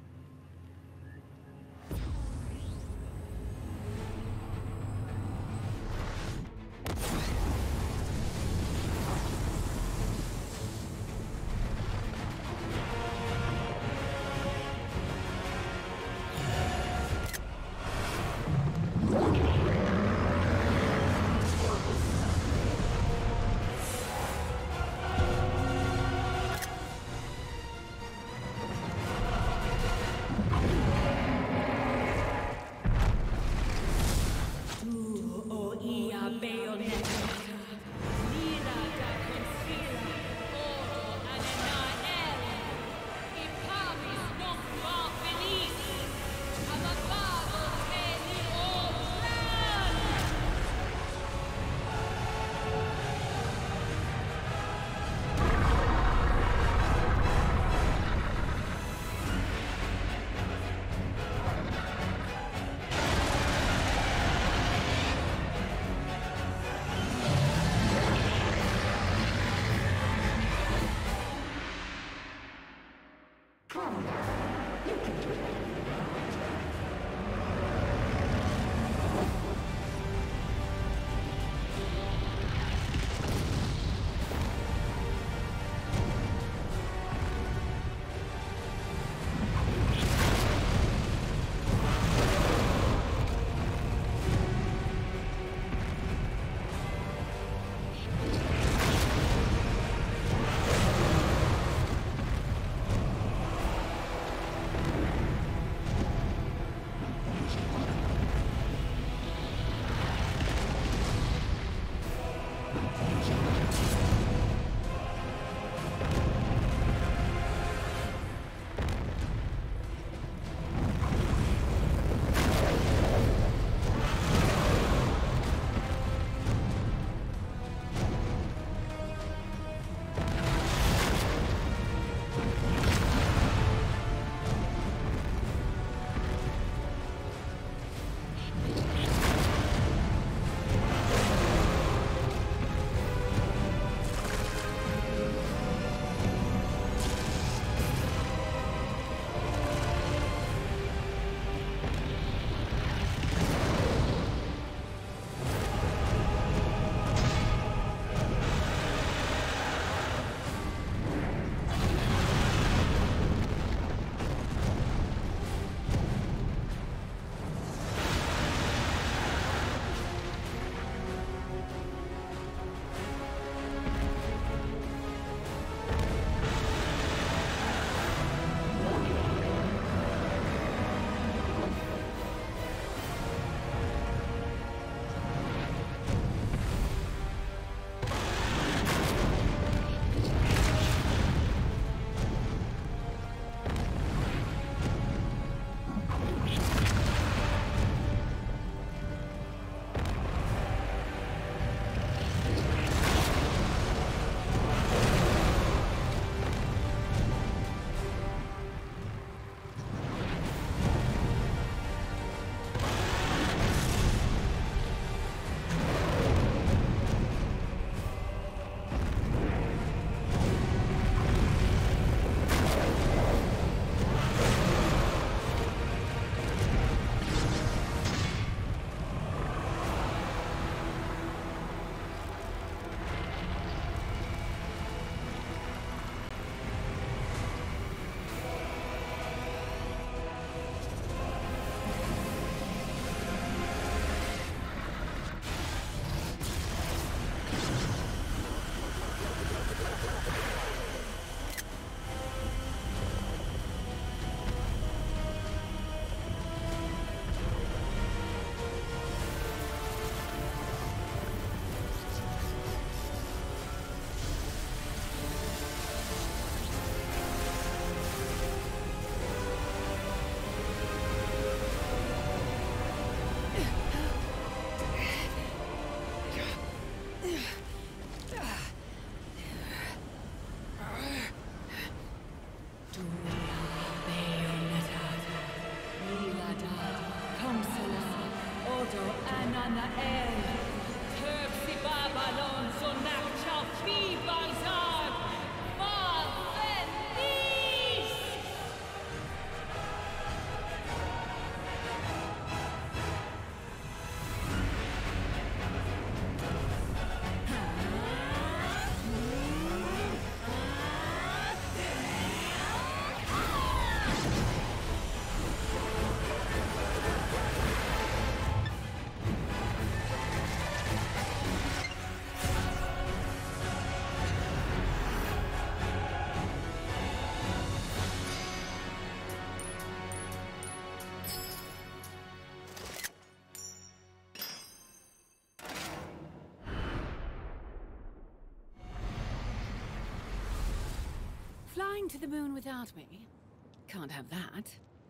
Ana El. Turpsi Babalon Sonak Chalfi Bazar. Valvenis! Flying to the moon without me? Can't have that.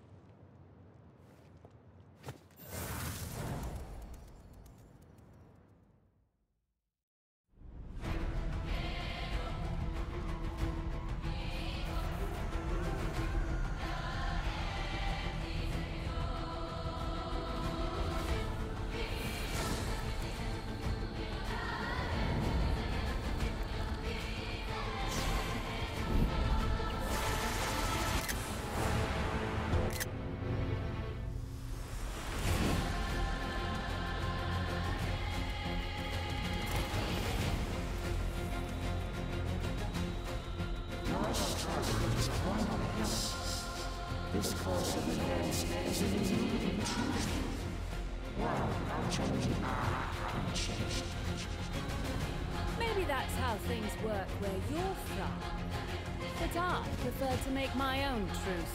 This course of events is indeed intriguing. Well, unchanged. Maybe that's how things work where you're from. But I prefer to make my own truth.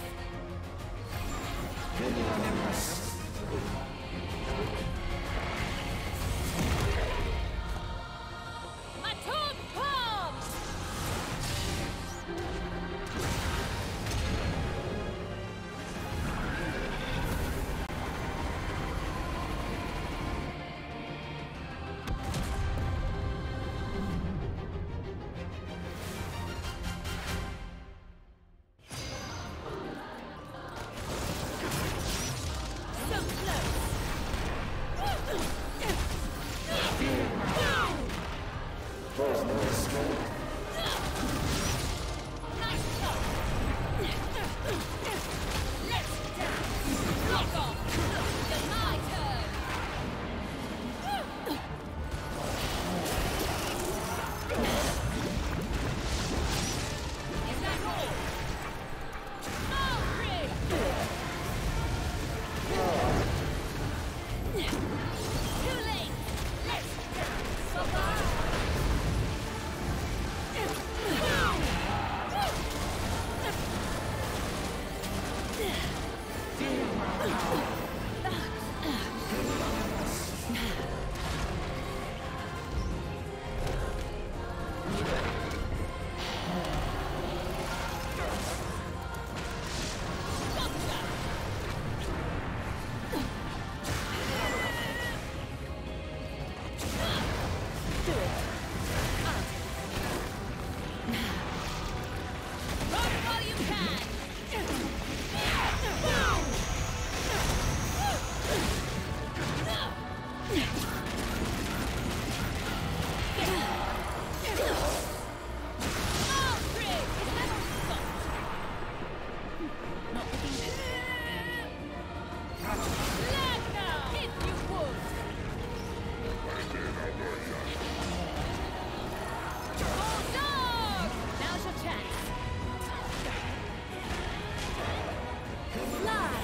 Atom bomb! So close! Nice shot! Let's dance! Lock off! It's my turn! Is that all? Alfred! Too late! Let's dance! Bye-bye! Run while you can! Alfred! Is that all you've got? Not looking good. Land now! If you would! Bulldog! Now's your chance. Fly!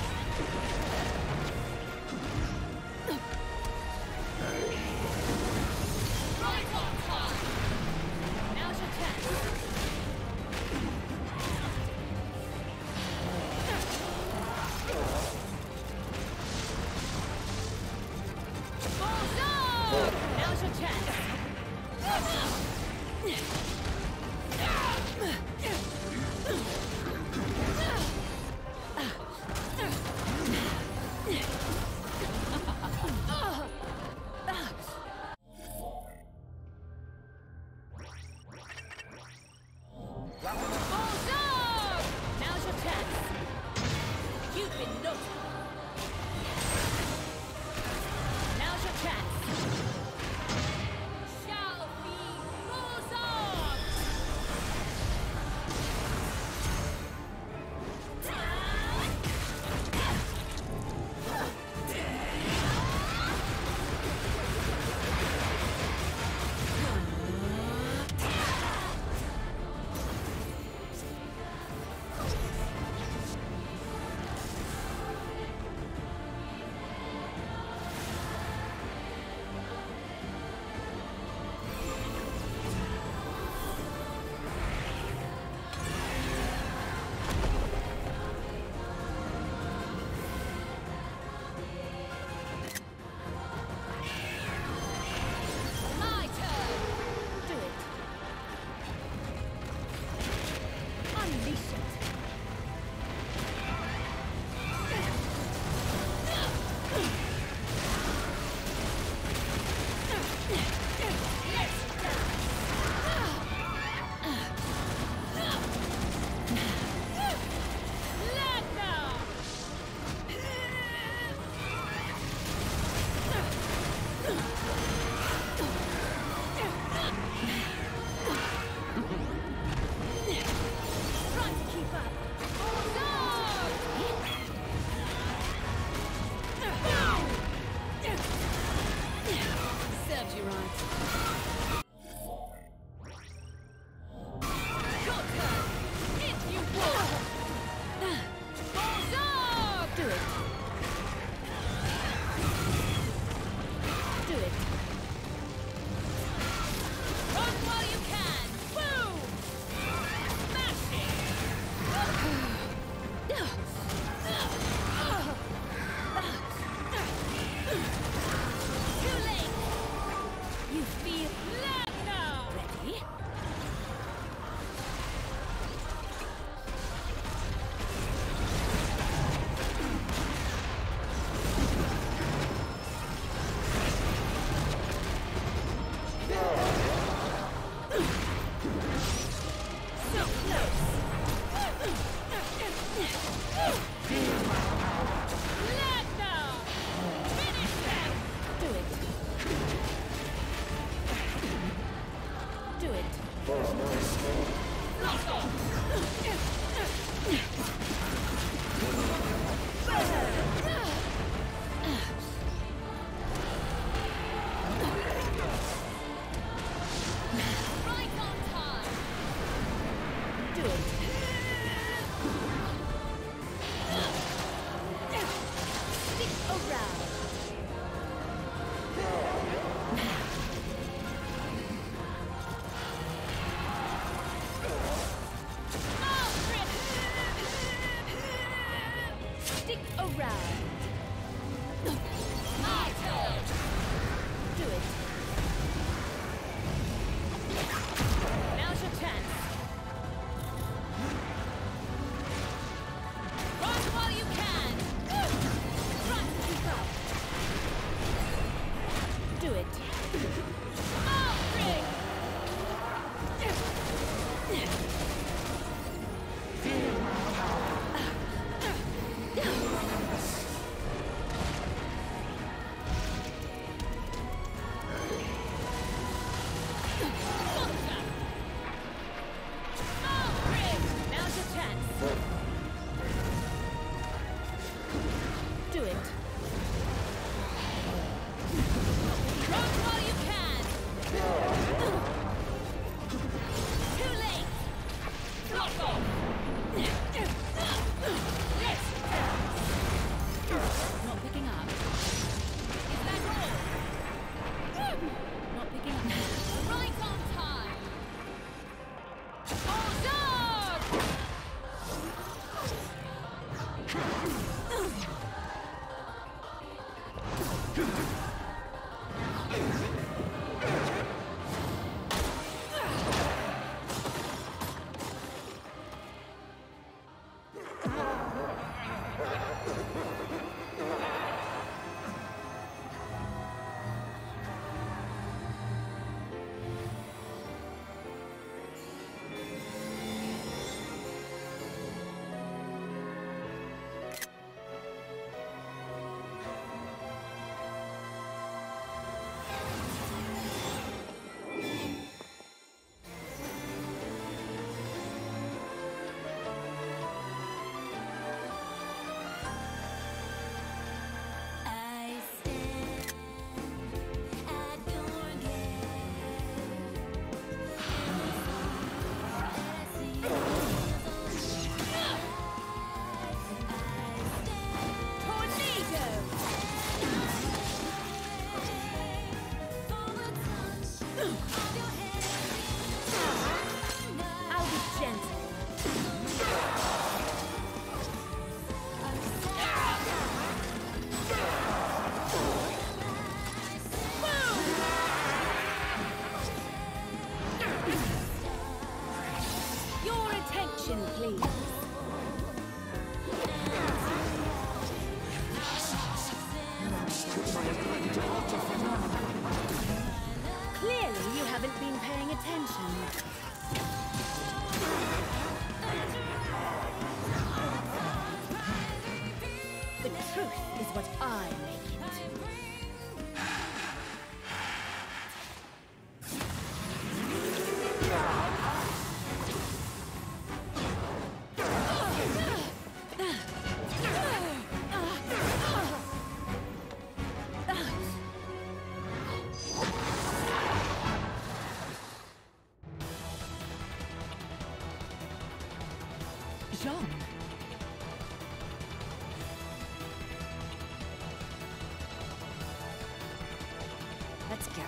Right on time! Now's your chance. Bulldog! Now's your chance. Bulldog! Now's your chance. You've been noted. Now's your chance. right. Your turn! If you will! Zog! Do it. Do it. Run while you can! Boom! Smash it! Too late! You feel Lagna! Ready? So close! Lagna! Finish them! Do it. Do it. Lock off! Right on time! Do it. Stick around. Stick around. My turn. Do it. Now's your chance. Run while you can. Try to keep up. Do it. Malfring! Now's your chance. Do it. Run while you can. Too late. Block off. Yes. Not picking up. Is that all? Not picking up. Right on time. Zog! what I make it. Let's go.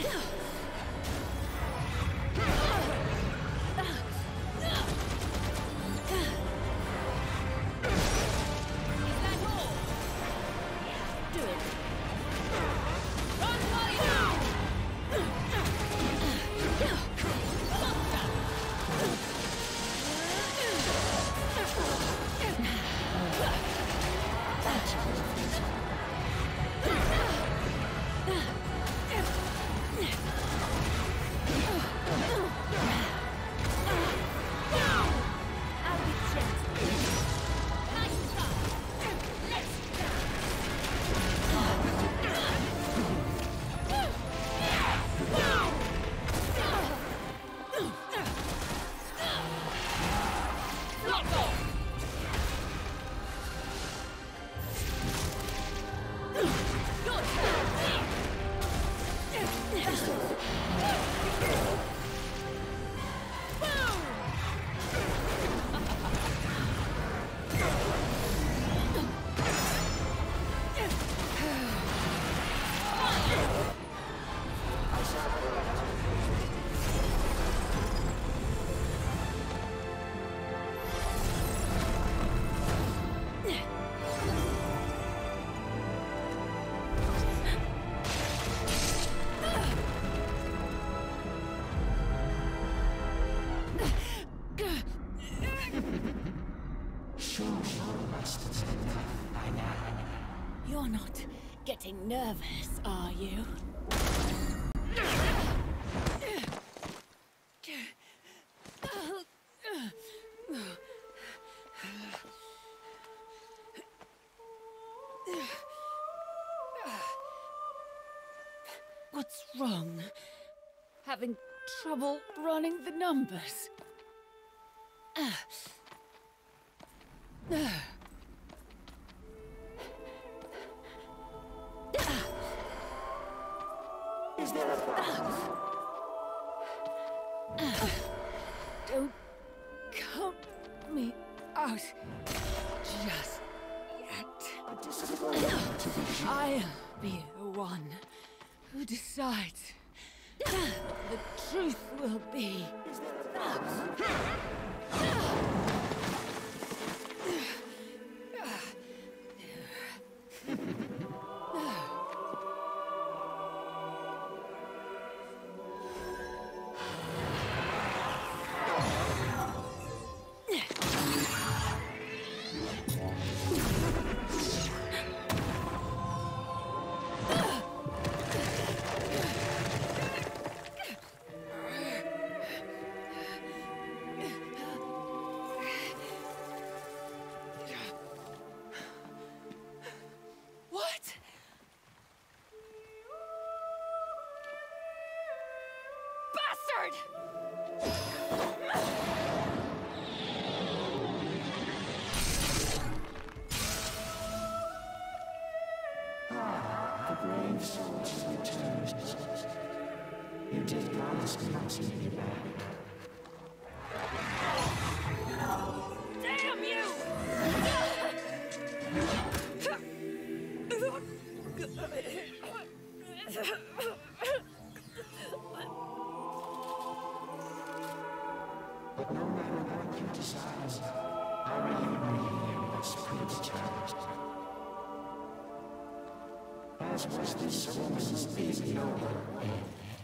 You're not getting nervous, are you? What's wrong? Having trouble running the numbers? Is there a problem? Don't count me out just yet. I'll be the one who decides. The truth will be. brave souls returned. You did promise me to see me back. Damn you! But no matter what you decide, our reunion here was predetermined. As was this woman's big noble end.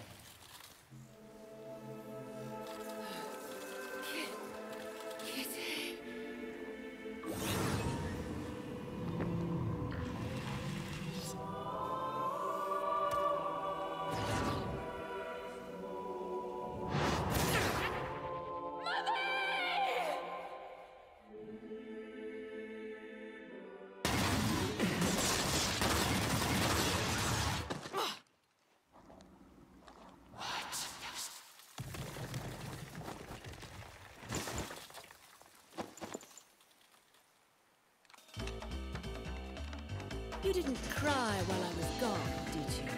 You didn't cry while I was gone, did you?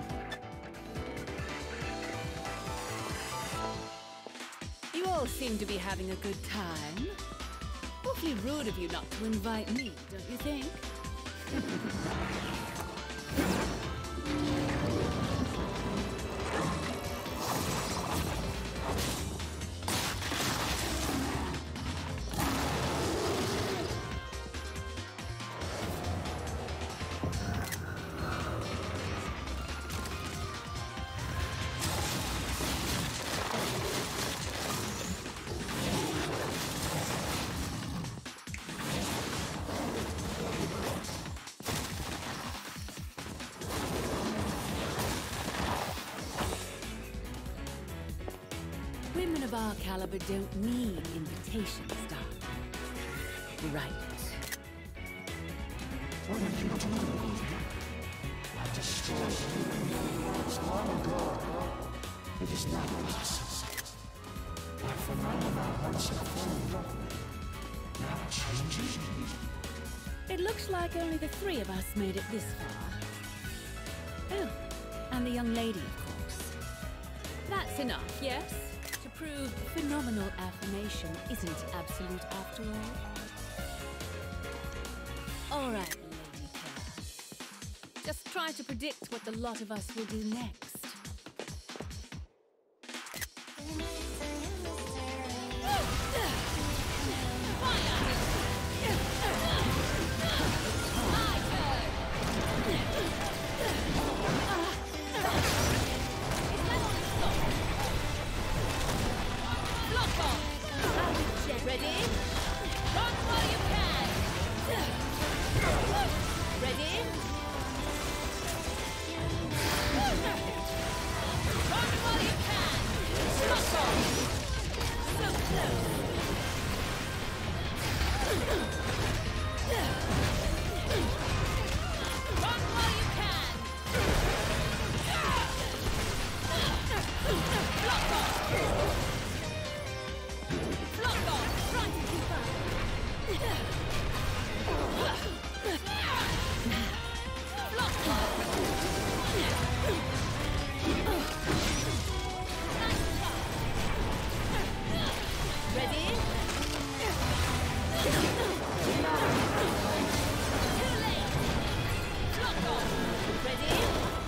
You all seem to be having a good time. Awfully rude of you not to invite me, don't you think? of our caliber don't need invitations, darling. Right. What are you doing? I destroyed you once long ago. It is not possible. My phenomena once formed now changing. It looks like only the three of us made it this far. Oh, and the young lady, of course. That's enough, yes? To prove phenomenal affirmation isn't absolute after all. All right, Lady Claire. Just try to predict what the lot of us will do next. Ready? Run while you can! Ready? Run while you can! Lock off! So close! Run while you can! Lock off! Block off! Try to keep up! Block off! Nice try! Ready? Too late! Block off! Ready?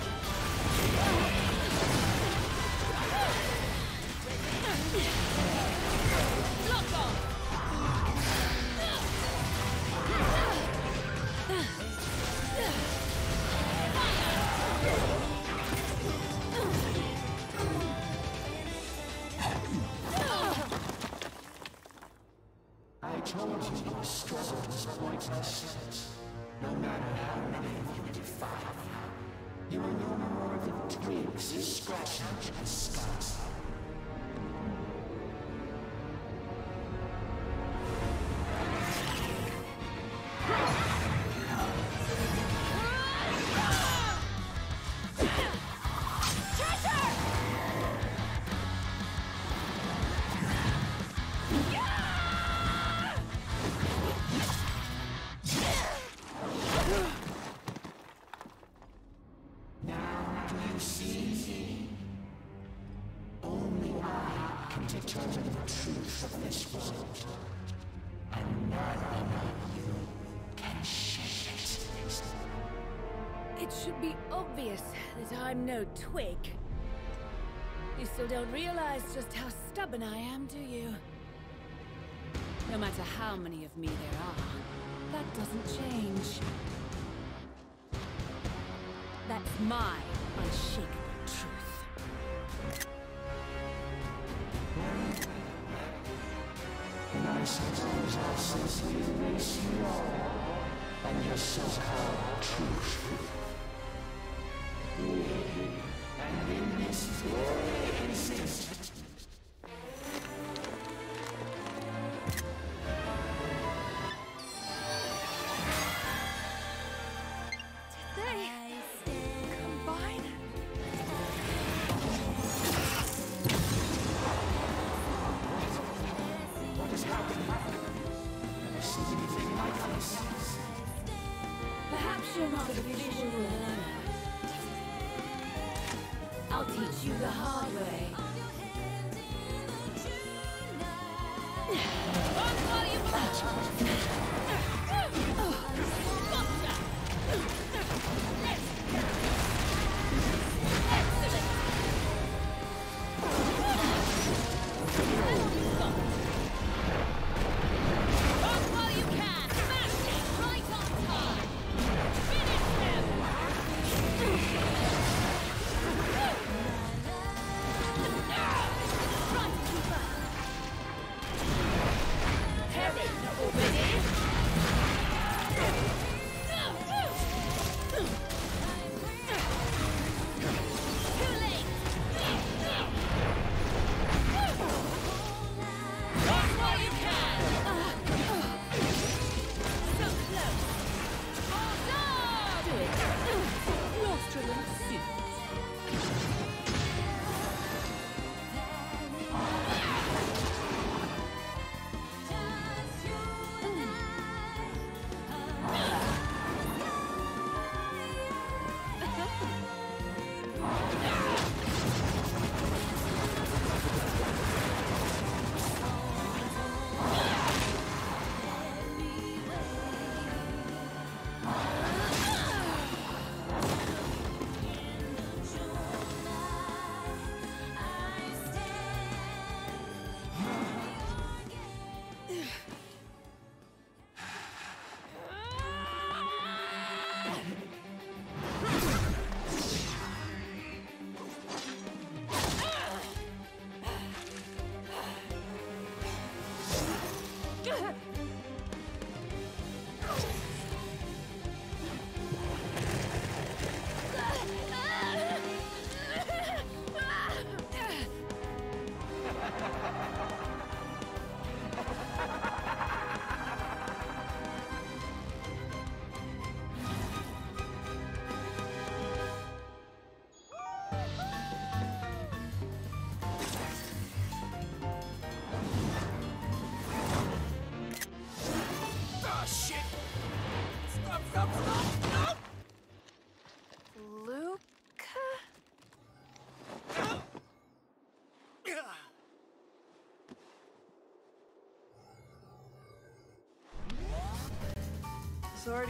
Block off! I told you your struggle was pointless. No matter how many of you defy me, you are no more than twigs scratching the sky. Now do you see me? Only I can determine the truth of this world, and none but you can shake it. It should be obvious that I'm no twig. You still don't realize just how stubborn I am, do you? No matter how many of me there are, that doesn't change. That's my unshakable truth. And I suppose I'll simply erase you all and your so-called truth. And in this very instant, Perhaps you're not a visual learner. I'll teach you the hard way. Run while you can! Gotcha! Excellent! Run while you can! Smash it! Right on time! Finish them! Try to keep up! Terry, ready?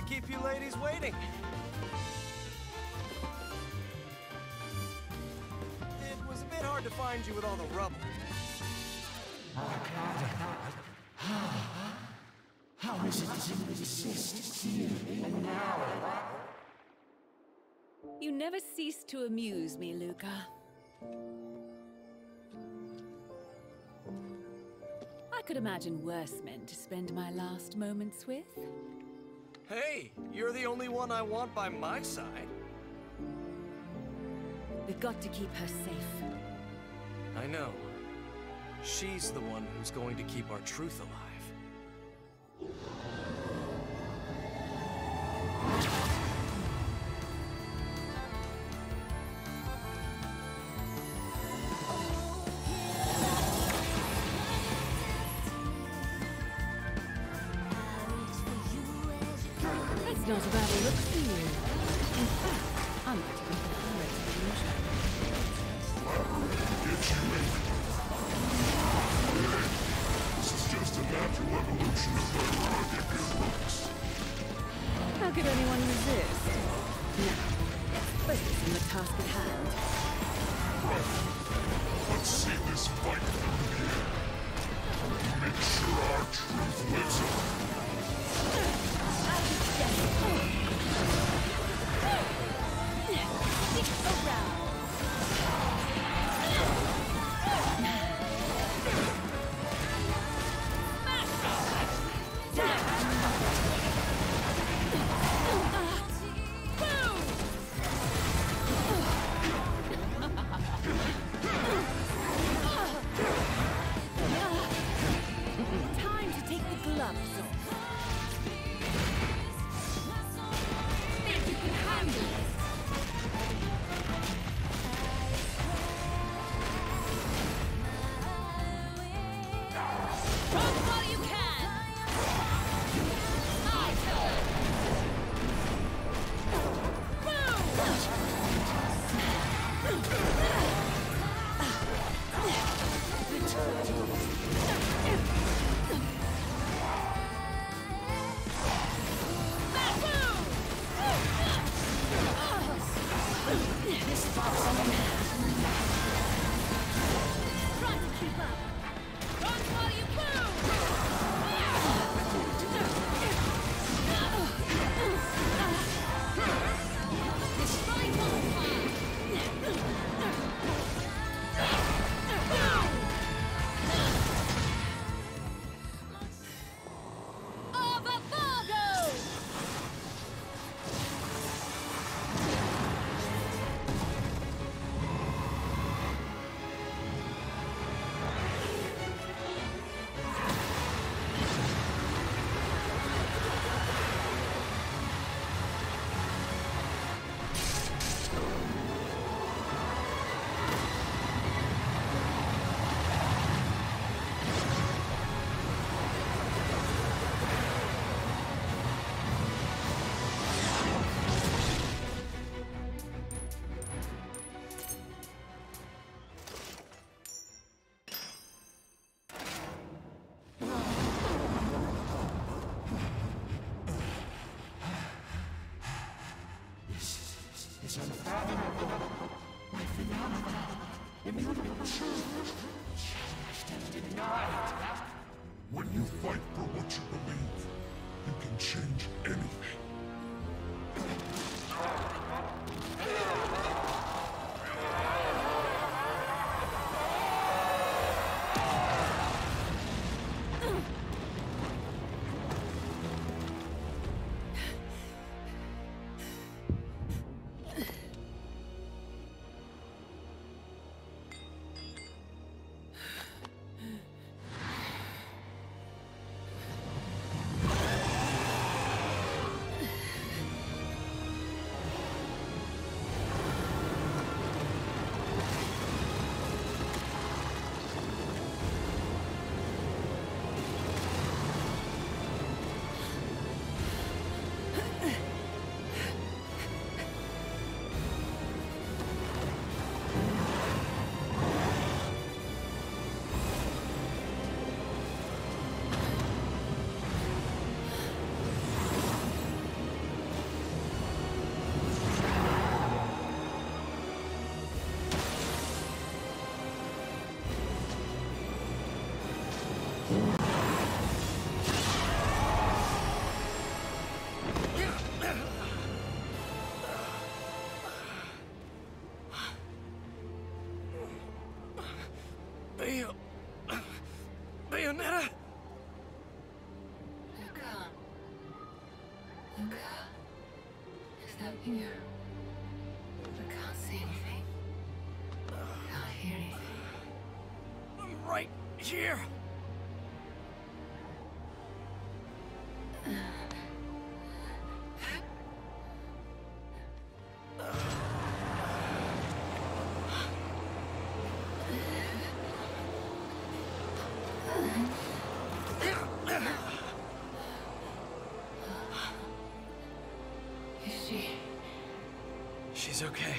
to keep you ladies waiting. It was a bit hard to find you with all the rubble. How is it that you exist here and now? You never cease to amuse me, Luca. I could imagine worse men to spend my last moments with. Hey, you're the only one I want by my side. We've got to keep her safe. I know. She's the one who's going to keep our truth alive. That's not a bad look for you. In fact, I might have been revolution. This is just a natural evolution of where I get good looks. How could anyone resist? Now, let's focus on the task at hand. Let's see this fight through here. Make sure our truth lives on. Time to take the gloves off. Think you can handle this? Run while you can! My turn! This fox on the map. Try to keep up. Run while you move! Destroy Bonfire! Ava Vargo! It's unfathomable. My phenomena. Immutable truth. Challenged and denied. When you fight for what you believe, you can change anything. Bayonetta? Luca. Luca. Is that you? I can't see anything. Can't hear anything. I'm right here. Is she? She's okay.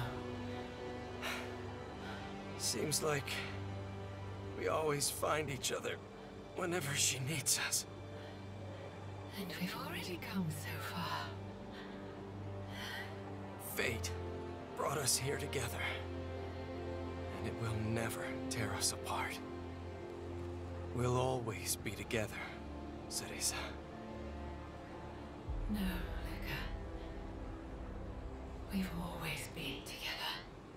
Seems like we always find each other whenever she needs us. And we've already come so far. Fate brought us here together, and it will never tear us apart. We'll always be together, Cereza. No, Luca. We've always been together.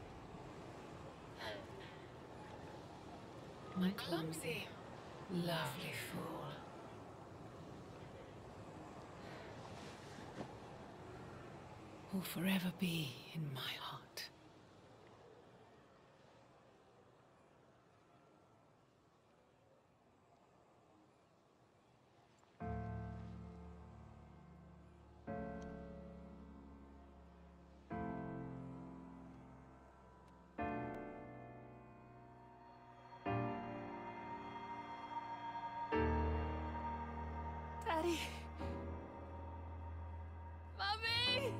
My clumsy, lovely fool. Will forever be in my heart. Daddy. Mommy!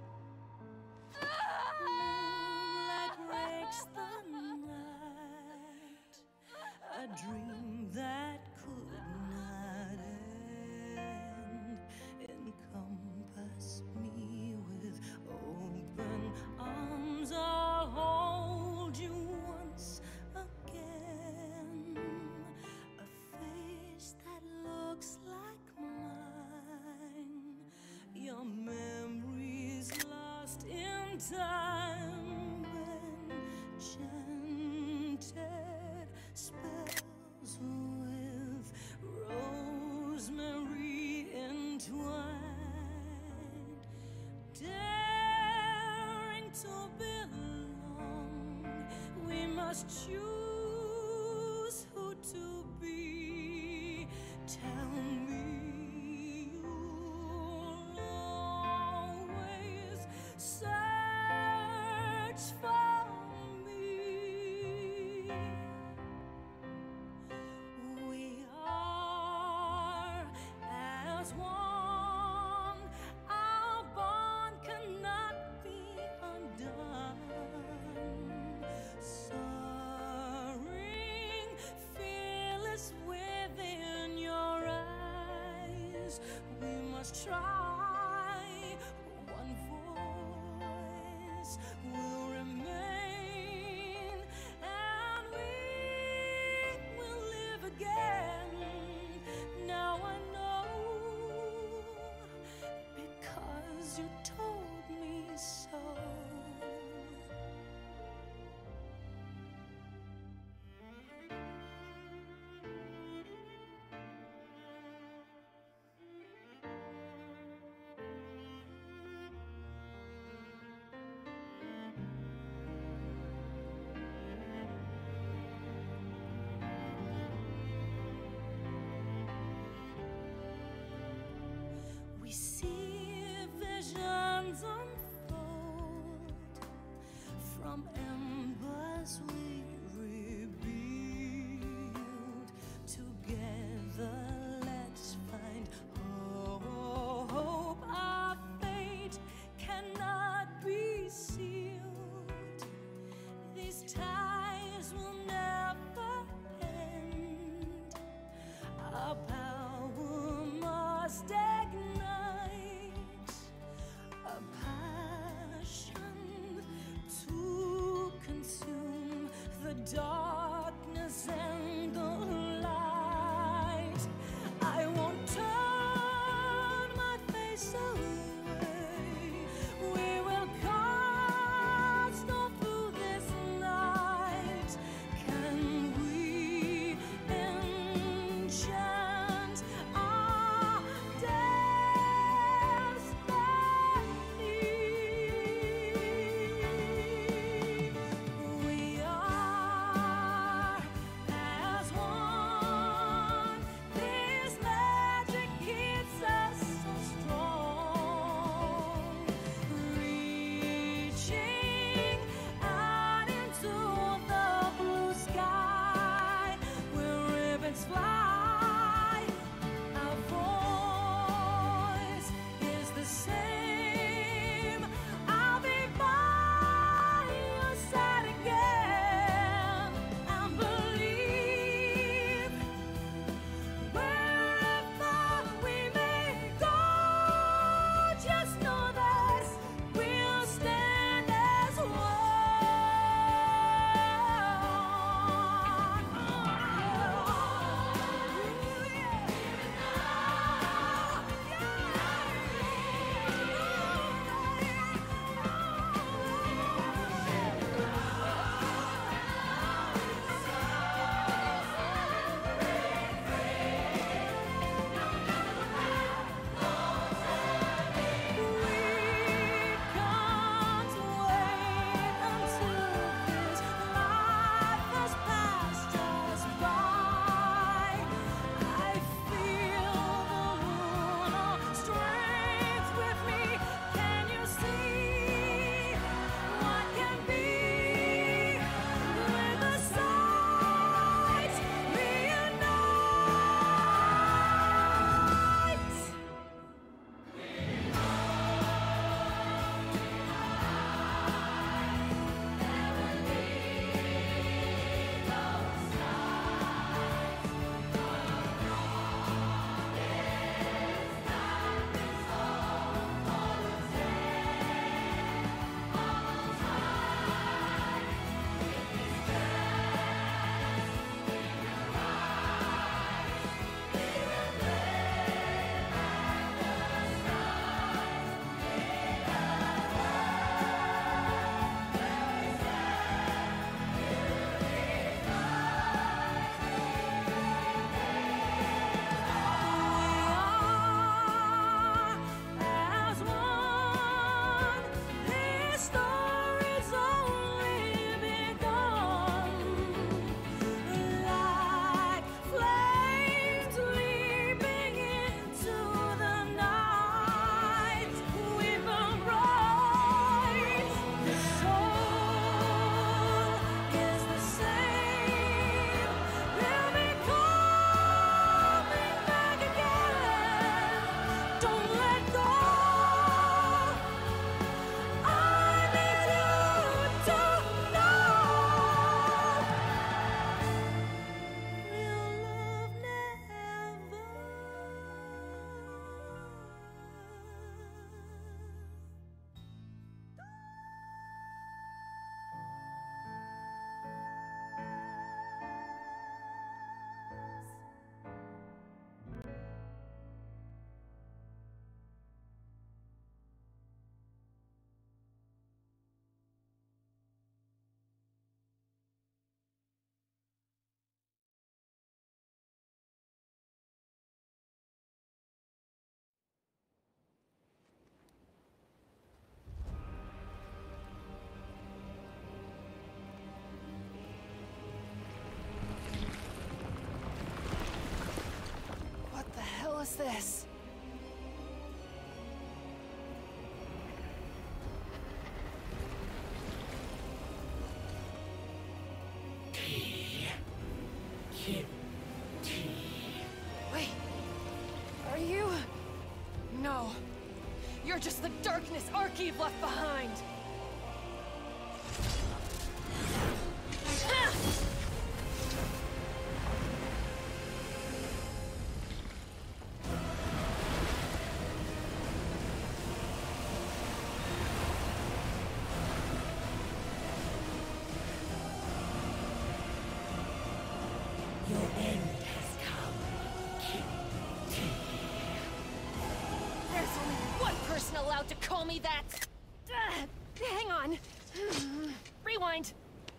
Moonlight breaks the night, a dream that could not end. Encompass me with open arms, I'll hold you once again. A face that looks like mine, your memories lost in time when enchanted spells with rosemary entwined, daring to belong. We must choose who to be. Tell me you'll always search for me. We are as one. Our bond cannot be undone. Soaring, fearless within your eyes, we must try. One voice will remain, and we will live again. Now I know, because you told me so. We see visions unfold from embers we rebuild. Together, let's find hope. Our fate cannot be sealed. These ties will never end. Our power must ignite a passion to consume the darkness and the light. I won't turn my face away. We will cast off through this night. Can we is this? Wait, are you? No, you're just the darkness Arkeev left behind. Allowed to call me that? Hang on. Rewind.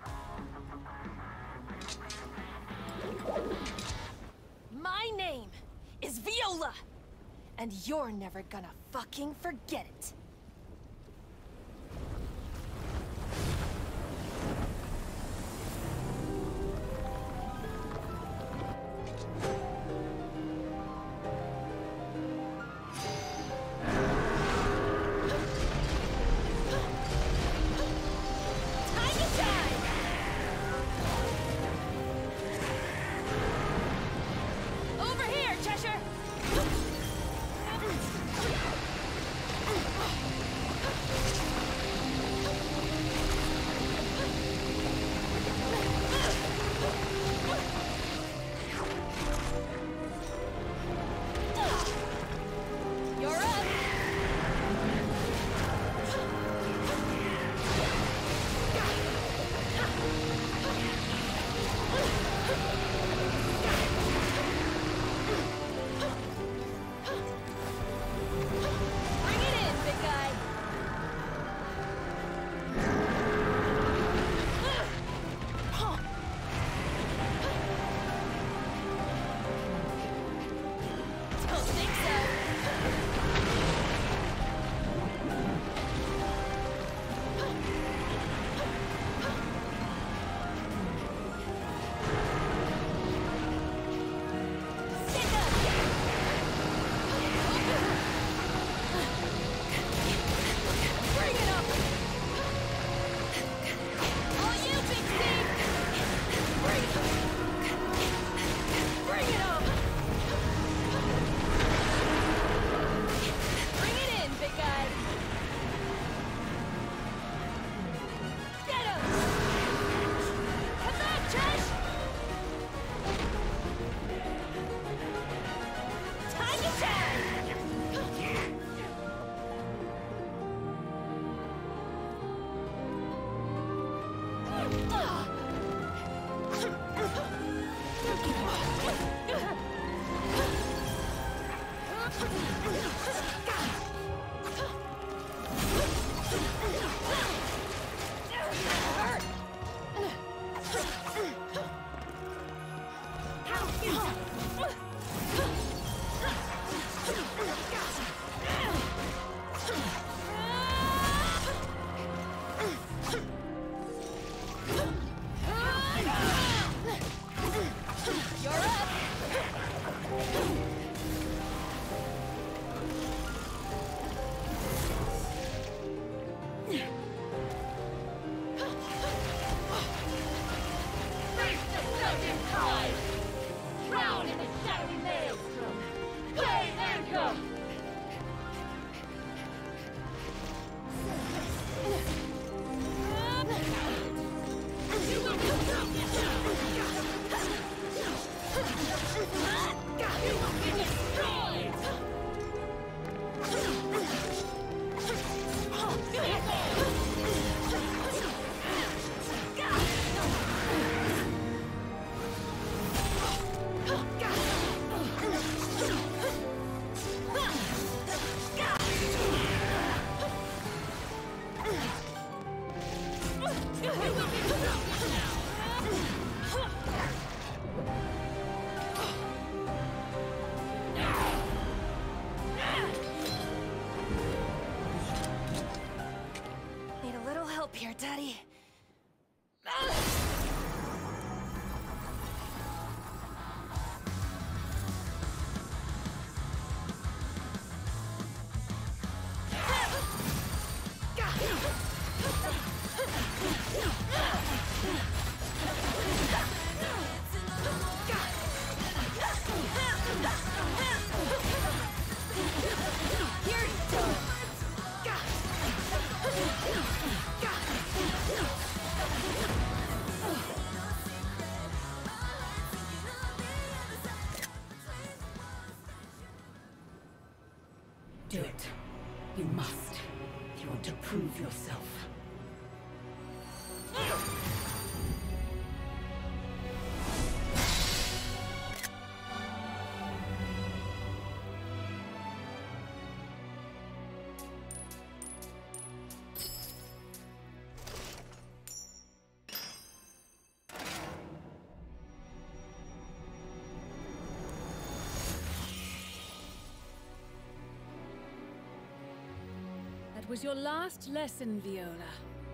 My name is Viola, and you're never gonna fucking forget it. Here, Daddy. It was your last lesson, Viola.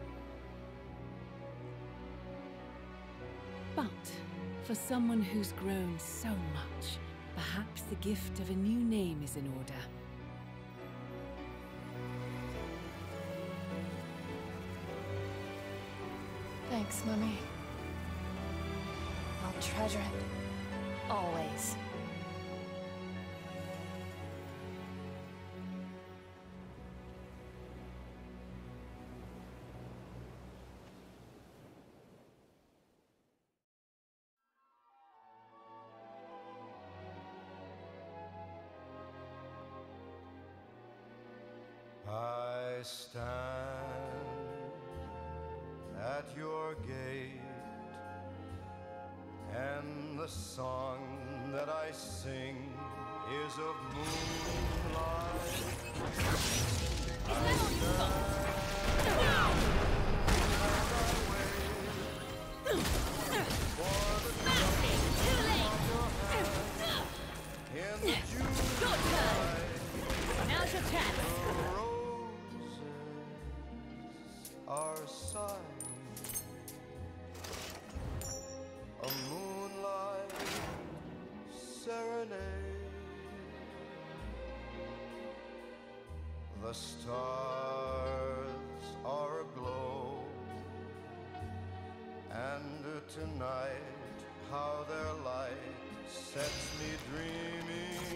But for someone who's grown so much, perhaps the gift of a new name is in order. Thanks, Mummy. I'll treasure it. Always. I stand at your gate, and the song that I sing is of moonlight. In the June Now's your chance. Our sign, a moonlight serenade. The stars are aglow, and tonight how their light sets me dreaming.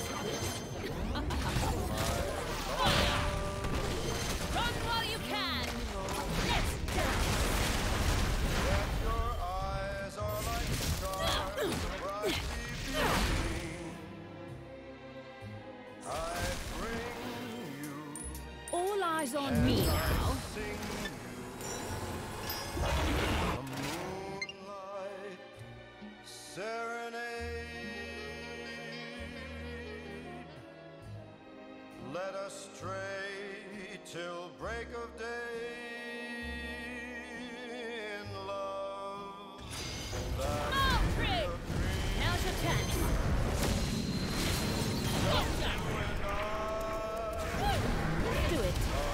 Run while you can! Let's dance! Your eyes are like stars, brightly beaming. I bring you All eyes on me now. sing you a moonlight serenade. Let us stray till break of day in love. Oh, Prig! Now's your chance. Do it.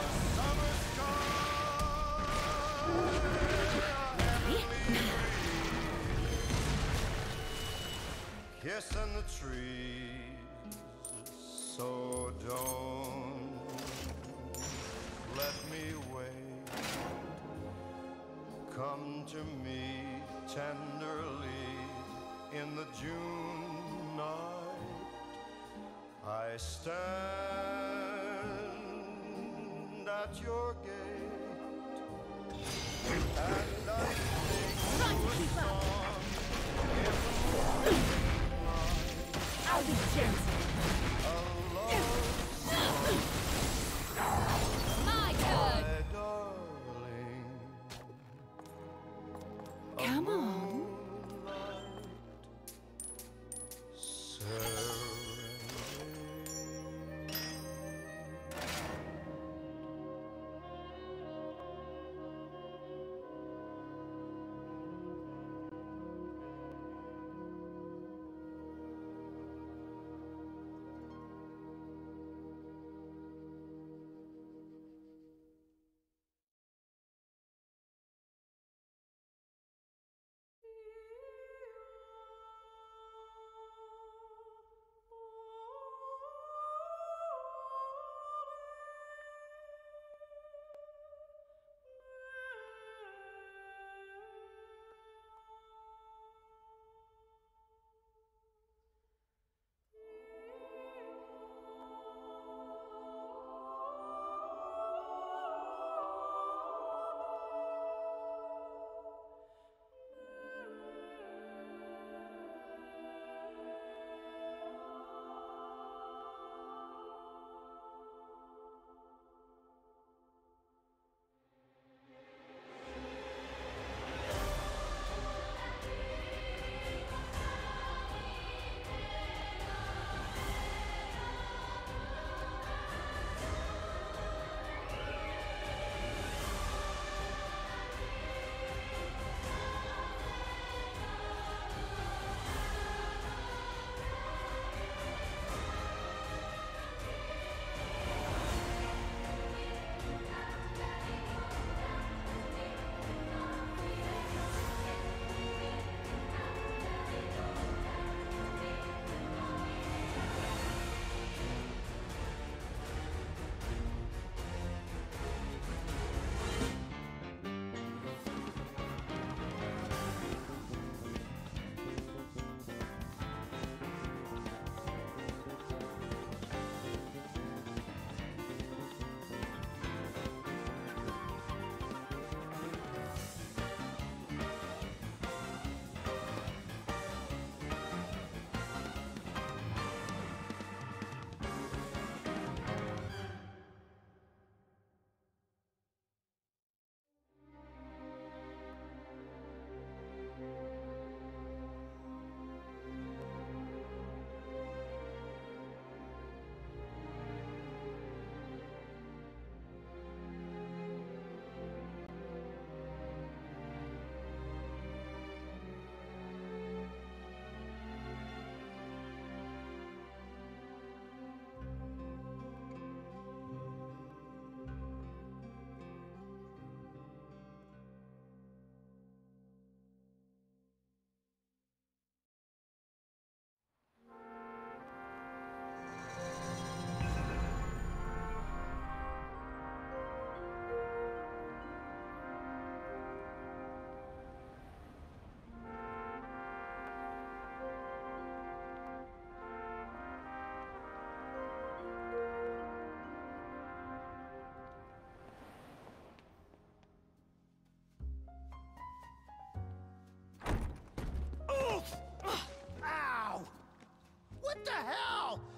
Kissing the trees, so don't let me wait. Come to me tenderly in the June night. I stand at your gate, and I sing you a song in the moonlight. I'll be gentle. My turn. My darling, Come on.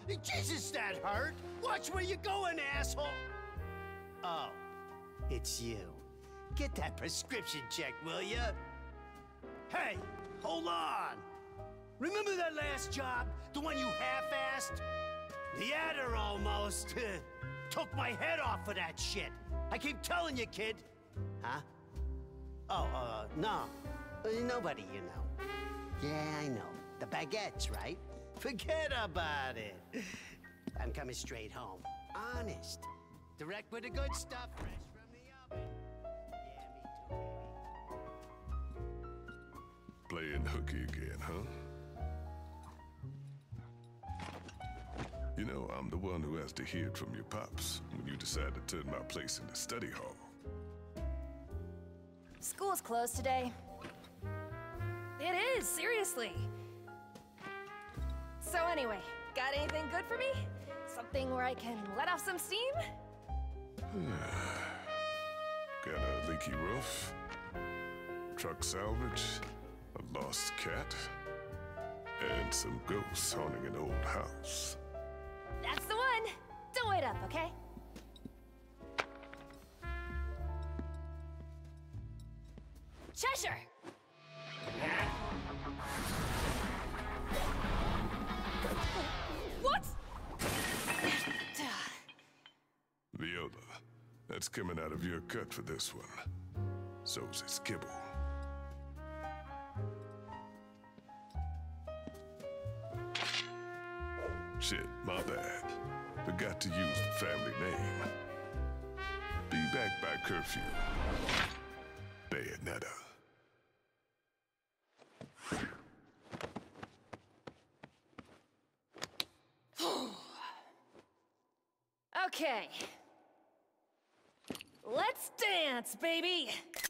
Jesus, that hurt! Watch where you're going, asshole! Oh, it's you. Get that prescription checked, will ya? Hey, hold on! Remember that last job? The one you half-assed? The adder almost took my head off for that shit. I keep telling you, kid. Huh? Oh, no. Nobody you know. Yeah, I know. The baguettes, right? Forget about it. I'm coming straight home. Honest. Direct with the good stuff, fresh from the oven. Yeah, me too, baby. Playing hooky again, huh? You know, I'm the one who has to hear it from your pops when you decide to turn my place into study hall. School's closed today. It is, seriously. So anyway, got anything good for me? Something where I can let off some steam? Got a leaky roof, truck salvage, a lost cat, and some ghosts haunting an old house. That's the one! Don't wait up, okay? Cheshire! What? Viola, that's coming out of your cut for this one. So's its kibble. Shit, my bad. Forgot to use the family name. Be back by curfew. Bayonetta. Okay. Let's dance, baby!